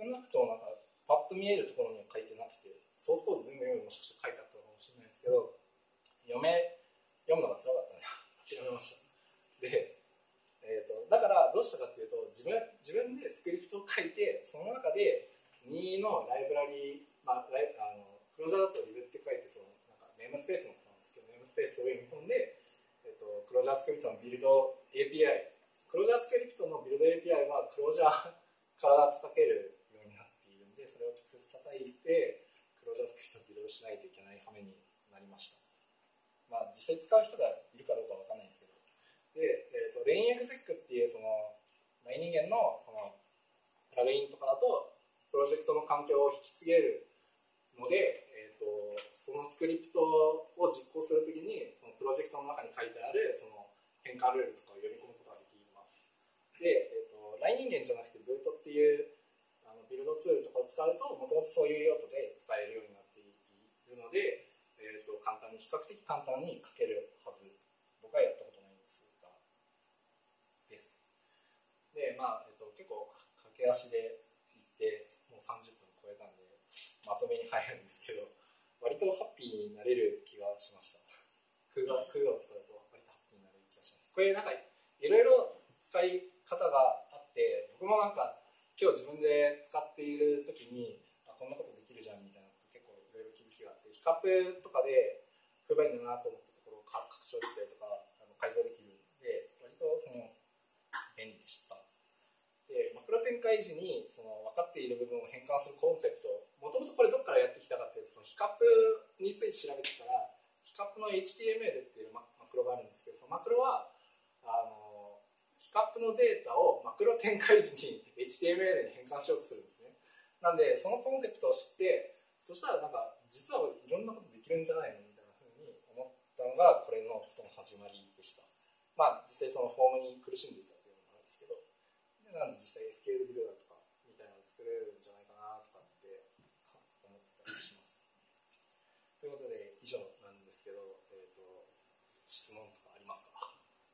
少なくともなんかパッと見えるところには書いてなくて、ソースコード全部読むもしかして書いてあったのかもしれないですけど、読め読むのが辛かったので諦めました。で、えー、とだからどうしたかっていうと、自分自分でスクリプトを書いて、その中で任意のライブラリー、まあ、ライあのクロージャーだとリブって書いて、そのなんかネームスペースのことなんですけど、ネームスペースを読み込んで、えー、とクロージャースクリプトのビルド エーピーアイ、クロージャースクリプトのビルド エーピーアイ はクロージャーから叩けるようになっているんで、それを直接叩いてクロージャースクリプトをビルドしないといけない羽目になりました。まあ実際使う人がいるかどうかわかんないんですけど、で、えー、とレインエグゼックっていうそのライン人間のそのプラグインとかだとプロジェクトの環境を引き継げるので、えー、とそのスクリプトを実行するときにそのプロジェクトの中に書いてあるその変換ルールとかを読み込むことができます。で、えー、とライン人間じゃなくてブートっていうあのビルドツールとかを使うと、もともとそういう用途で使えるようになっているので、えー、と簡単に比較的簡単に書けるはず。僕はやったことないんですがです。で、まあ、えー、と結構駆け足でいってもうさんじゅっぷん超えたんでまとめに入るんですけど、割とハッピーになれる気がしました。空が空がを使うと割とハッピーになれる気がします。これなんかいろいろ使い方があって、僕もなんか今日自分で使っている時にあこんなことできるじゃんみたいな結構いろいろ気づきがあって、ヒカップとかで不便だなと思ったところを拡張できたりとかあの改造できるんで、割とその便利でした。で、マクロ展開時にその分かっている部分を変換するコンセプト、もともとこれどこからやってきたかっていうと、そのヒカップについて調べてたら、ヒカップの エイチティーエムエル っていうマクロがあるんですけど、そのマクロはあのヒカップのデータをマクロ展開時に エイチティーエムエル に変換しようとするんですね。なんでそのコンセプトを知って、そしたらなんか実はいろんなことできるんじゃないのみたいなふうに思ったのがこれのことの始まりでした。まあ実際そのフォームに苦しんでいたっていうのもあるんですけど、なんで実際 エスキューエル ビルダーとかみたいなのを作れるんじゃないかなとかって思ってたりします。ということで以上なんですけど、えー、と質問とかありますか？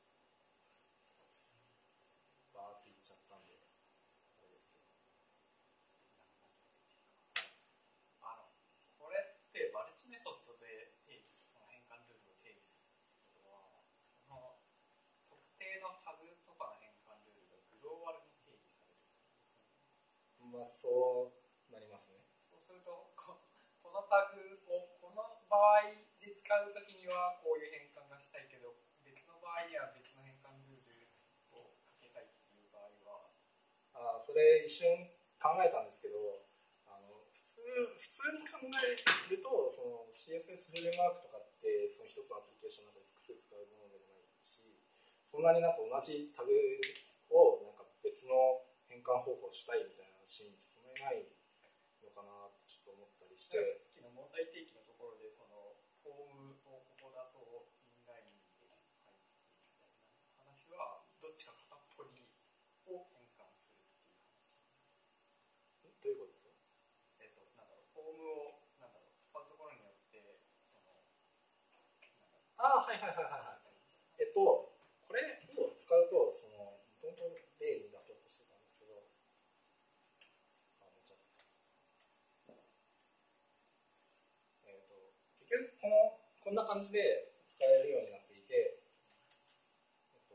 バーって言っちゃったんであれですけど。 あのこれってマルチメソッドで定義、その変換ルールを定義することは、その特定のタグとかの変換ルールがグローバルに定義されるんですね。 まあそうなりますね。 そうすると こ, このタグをこの場合で使うときにはこういう変換がしたいけど、別の場合には別の変換ルールをかけたいっていう場合は、 あそれ一瞬考えたんですけど、あの普通普通に考えるとその シーエスエス フレームワークとかってその一つのアプリケーションの中で複数使うものでもないし、そんなになんか同じタグをなんか別の変換方法したいみたいなシーンってそんなにないのかなってちょっと思ったりして、 さっきの問題提起のところでそのフォームをここだとインラインで入ってみたいな話はどっちか片っぽにを変換するっていう話。 どういうことですか？ えっとなんだろう、フォームをなんだろう使うところによってそのああはいはいはいはいはい。えっとこれを使うとそのどんどん例に出そうとしてたんですけど、あもうちょっとえっと結局このこんな感じで使えるようになっていて、えっと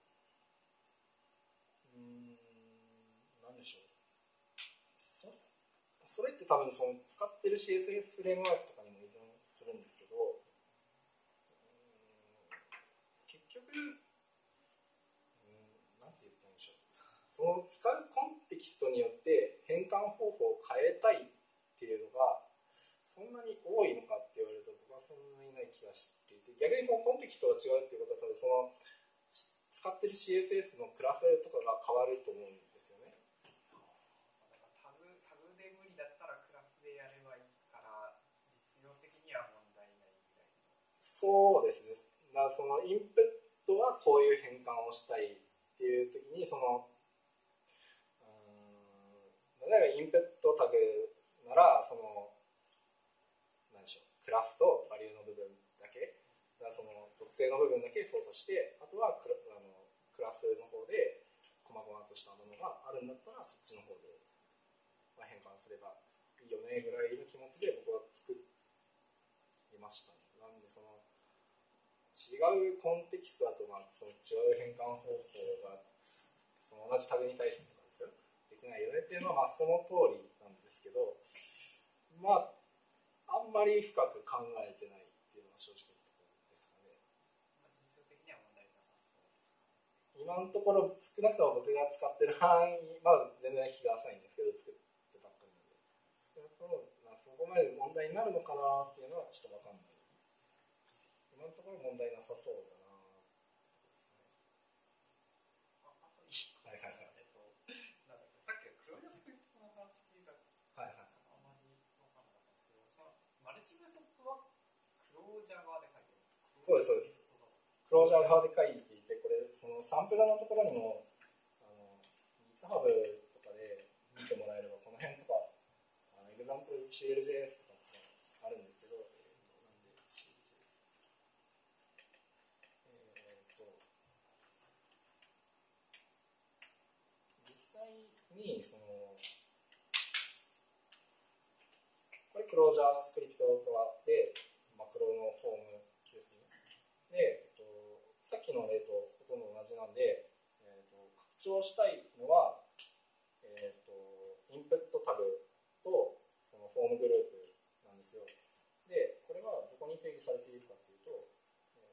うーん何でしょう。そそれって多分その使ってる シーエスエス フレームワークとかにも依存するんですけど、結局、うん、なんて言ったんでしょう。その使うコンテキストによって変換方法を変えたいっていうのがそんなに多いのかって言われると僕はそんなにない気がしていて、逆にそのコンテキストが違うっていうことは多分その使ってる シーエスエス のクラスとかが変わると思うんですよね。 タグタグで無理だったらクラスでやればいいから実用的には問題ないみたいな。 そうですね。だからそのインプットはこういう変換をしたいっていう時にそのうーん例えばインプットタグならその何でしょう、クラスとバリューの部分だけ、だからその属性の部分だけ操作して、あとはクラ、あのクラスの方で細々としたものがあるんだったらそっちの方です、まあ、 すればいいよねぐらいの気持ちで僕は作りましたね。なんでその違うコンテキストだと、まあ、その違う変換方法がその同じタグに対してとかですよできないよねっていうのはまあその通りなんですけど、まああんまり深く考えてないっていうのが正直なところですかね。 まあ、実用的には問題なさそうですかね。 今のところ少なくとも僕が使ってる範囲、まだ全然日が浅いんですけど作ってばっかりなんで少なくとも、まあ、そこまで問題になるのかなっていうのはちょっと分かんない。今のところ問題なさそうだなですね。 ああと一個、 はいはいはい。 えっと、なんだっけ、さっきクロージャースクリプトの話が、 はいはい、 あまり分からなかったんですけど、そのマルチメソッドはクロージャー側で書いてるんですか？ そうですそうです。クロージャー側で書いていて、これそのサンプルのところにもあの GitHub とかで見てもらえればこの辺とかあの example シーエルジェイエス とかあるんですけど、えー、となんで シーエルジェイエス えー、と実際にそのこれクロージャースクリプト側でマクロのフォームですね。で、えっと、さっきの例とほとんど同じなんで、えっと、拡張したいのは、えっと、インプットタグとそのフォームグループなんですよ。で、これはどこに定義されているかというと、え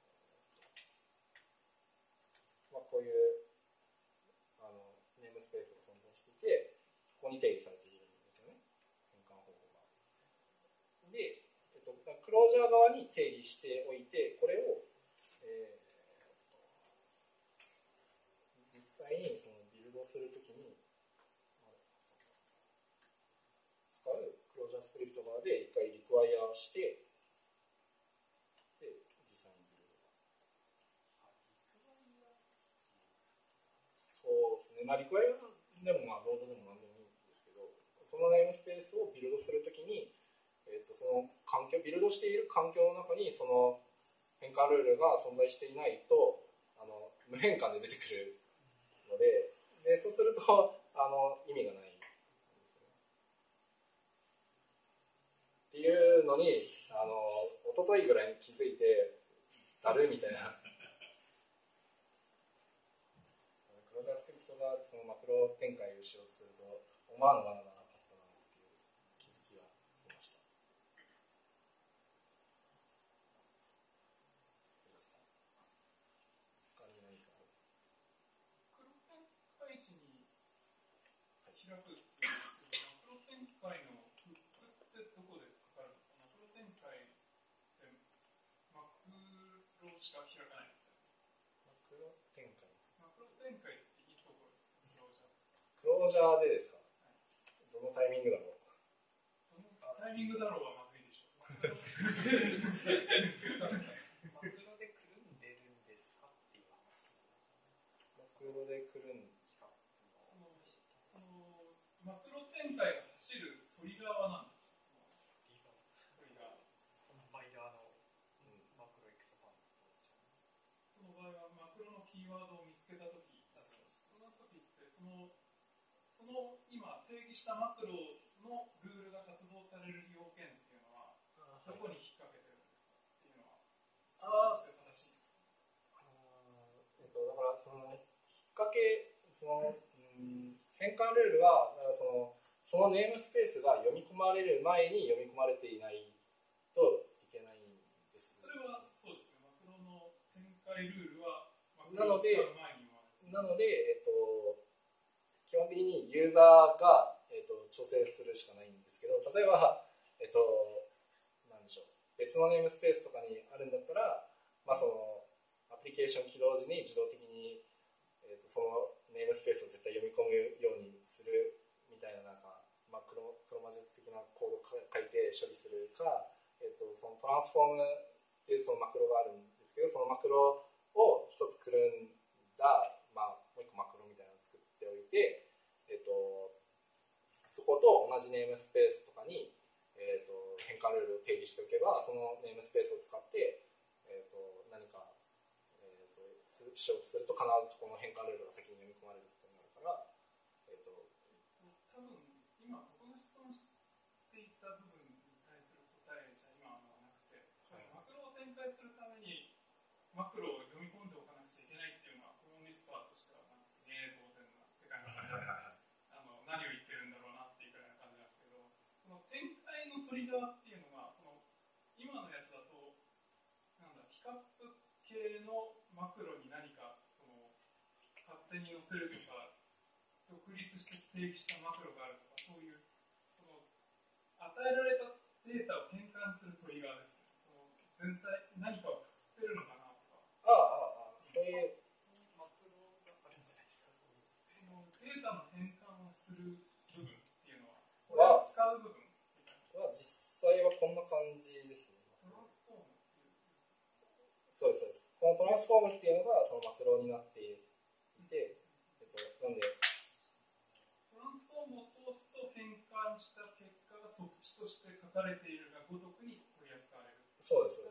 ーまあ、こういうあのネームスペースが存在していて、ここに定義されているんですよね、変換方法が。で、えっと、クロージャー側に定義しておいて、これを、えー、実際にそのビルドするときに使うクロージャースクリプト側で一回リクワイアして、で、実際にビルドが。そうですね、まあ、リクワイアでも、まあ、ロードでも何でもいいんですけど、そのネームスペースをビルドするときに、えー、とその環境、ビルドしている環境の中にその変換ルールが存在していないとあの無変換で出てくるので、でそうするとあの意味がないんですね。っていうのにあの一昨日ぐらいに気づいてだるみたいなクロージャースクリプトがそのマクロ展開をしようとすると思わぬ罠があったなっていう気づきがありました。他に何かありますか？ マクロ展開時に開くって言うんですけど、マクロ展開のフックってどこでかかるんですか？マクロ展開ってマクロしか開かないんですか？ マクロ展開。 マクロ展開っていつ起こるんですか？クロージャー。 クロージャーでですか？どのタイミングだろう？ どのタイミングだろうはまずいでしょう。マクロマクロでくるんでるんですかっていう話なんじゃないですか。 マクロでくるんそのそのマクロ展開が走るトリガーは何ですか？そのトリガー。 コンパイラーのマクロエクスパンドと違う。 その場合はマクロのキーワードを見つけたとき、その時ってそのその今定義したマクロのルールが発動される要件っていうのはどこに引っ掛けてるんですかっていうのは質問として正しいですか？ えっと、だからその引っ掛けその、うん、変換ルールはだからそのそのネームスペースが読み込まれる前に読み込まれていないといけないんです。 それはそうですね。マクロの展開ルールはマクなのでロを使う前にはなので、えっと、基本的にユーザーが、えっと、調整するしかないんですけど、例えば、えっと、なんでしょう、別のネームスペースとかにあるんだったら、まあ、そのアプリケーション起動時に自動的に、えっと、そのネームスペースを絶対読み込むようにするみたいな、なんか、まあ、黒、黒魔術的なコードを書いて処理するか、えっと、そのトランスフォームっていうそのマクロがあるんですけど、そのマクロを一つくるんだ、まあ、もう一個マクロみたいなのを作っておいて、えっと、そこと同じネームスペースとかに、えっと、変換ルールを定義しておけば、そのネームスペースを使って、えっと、何か、えっと、しようとすると必ずそこの変換ルールが先に読み込まれることになるから、えっと、 多分今僕がマクロを読み込んでおかなくちゃいけないっていうのは、コモンリスパーとしてはなんかすげえ当然な世界の中であの何を言ってるんだろうなっていうくらいな感じなんですけど、その展開のトリガーっていうのがその今のやつだとなんだピカップ系のマクロに何かその勝手に載せるとか独立して定義したマクロがあるとか、そういうその与えられたデータを変換するトリガーですね。その全体何かを振ってるのかなとか、 ああああそういうマクロがあるんじゃないですか。そういうそのデータの変換をする部分っていうのは、これを使う部分みたいな。 は実際はこんな感じですね。 トランスフォームっていうやつですか。 そうですそうです。このトランスフォームっていうのがそのマクロになっていて、えっと、なんでトランスフォームを通すと変換した結果が即値として書かれているがごとくに取り扱われる。 そうですそう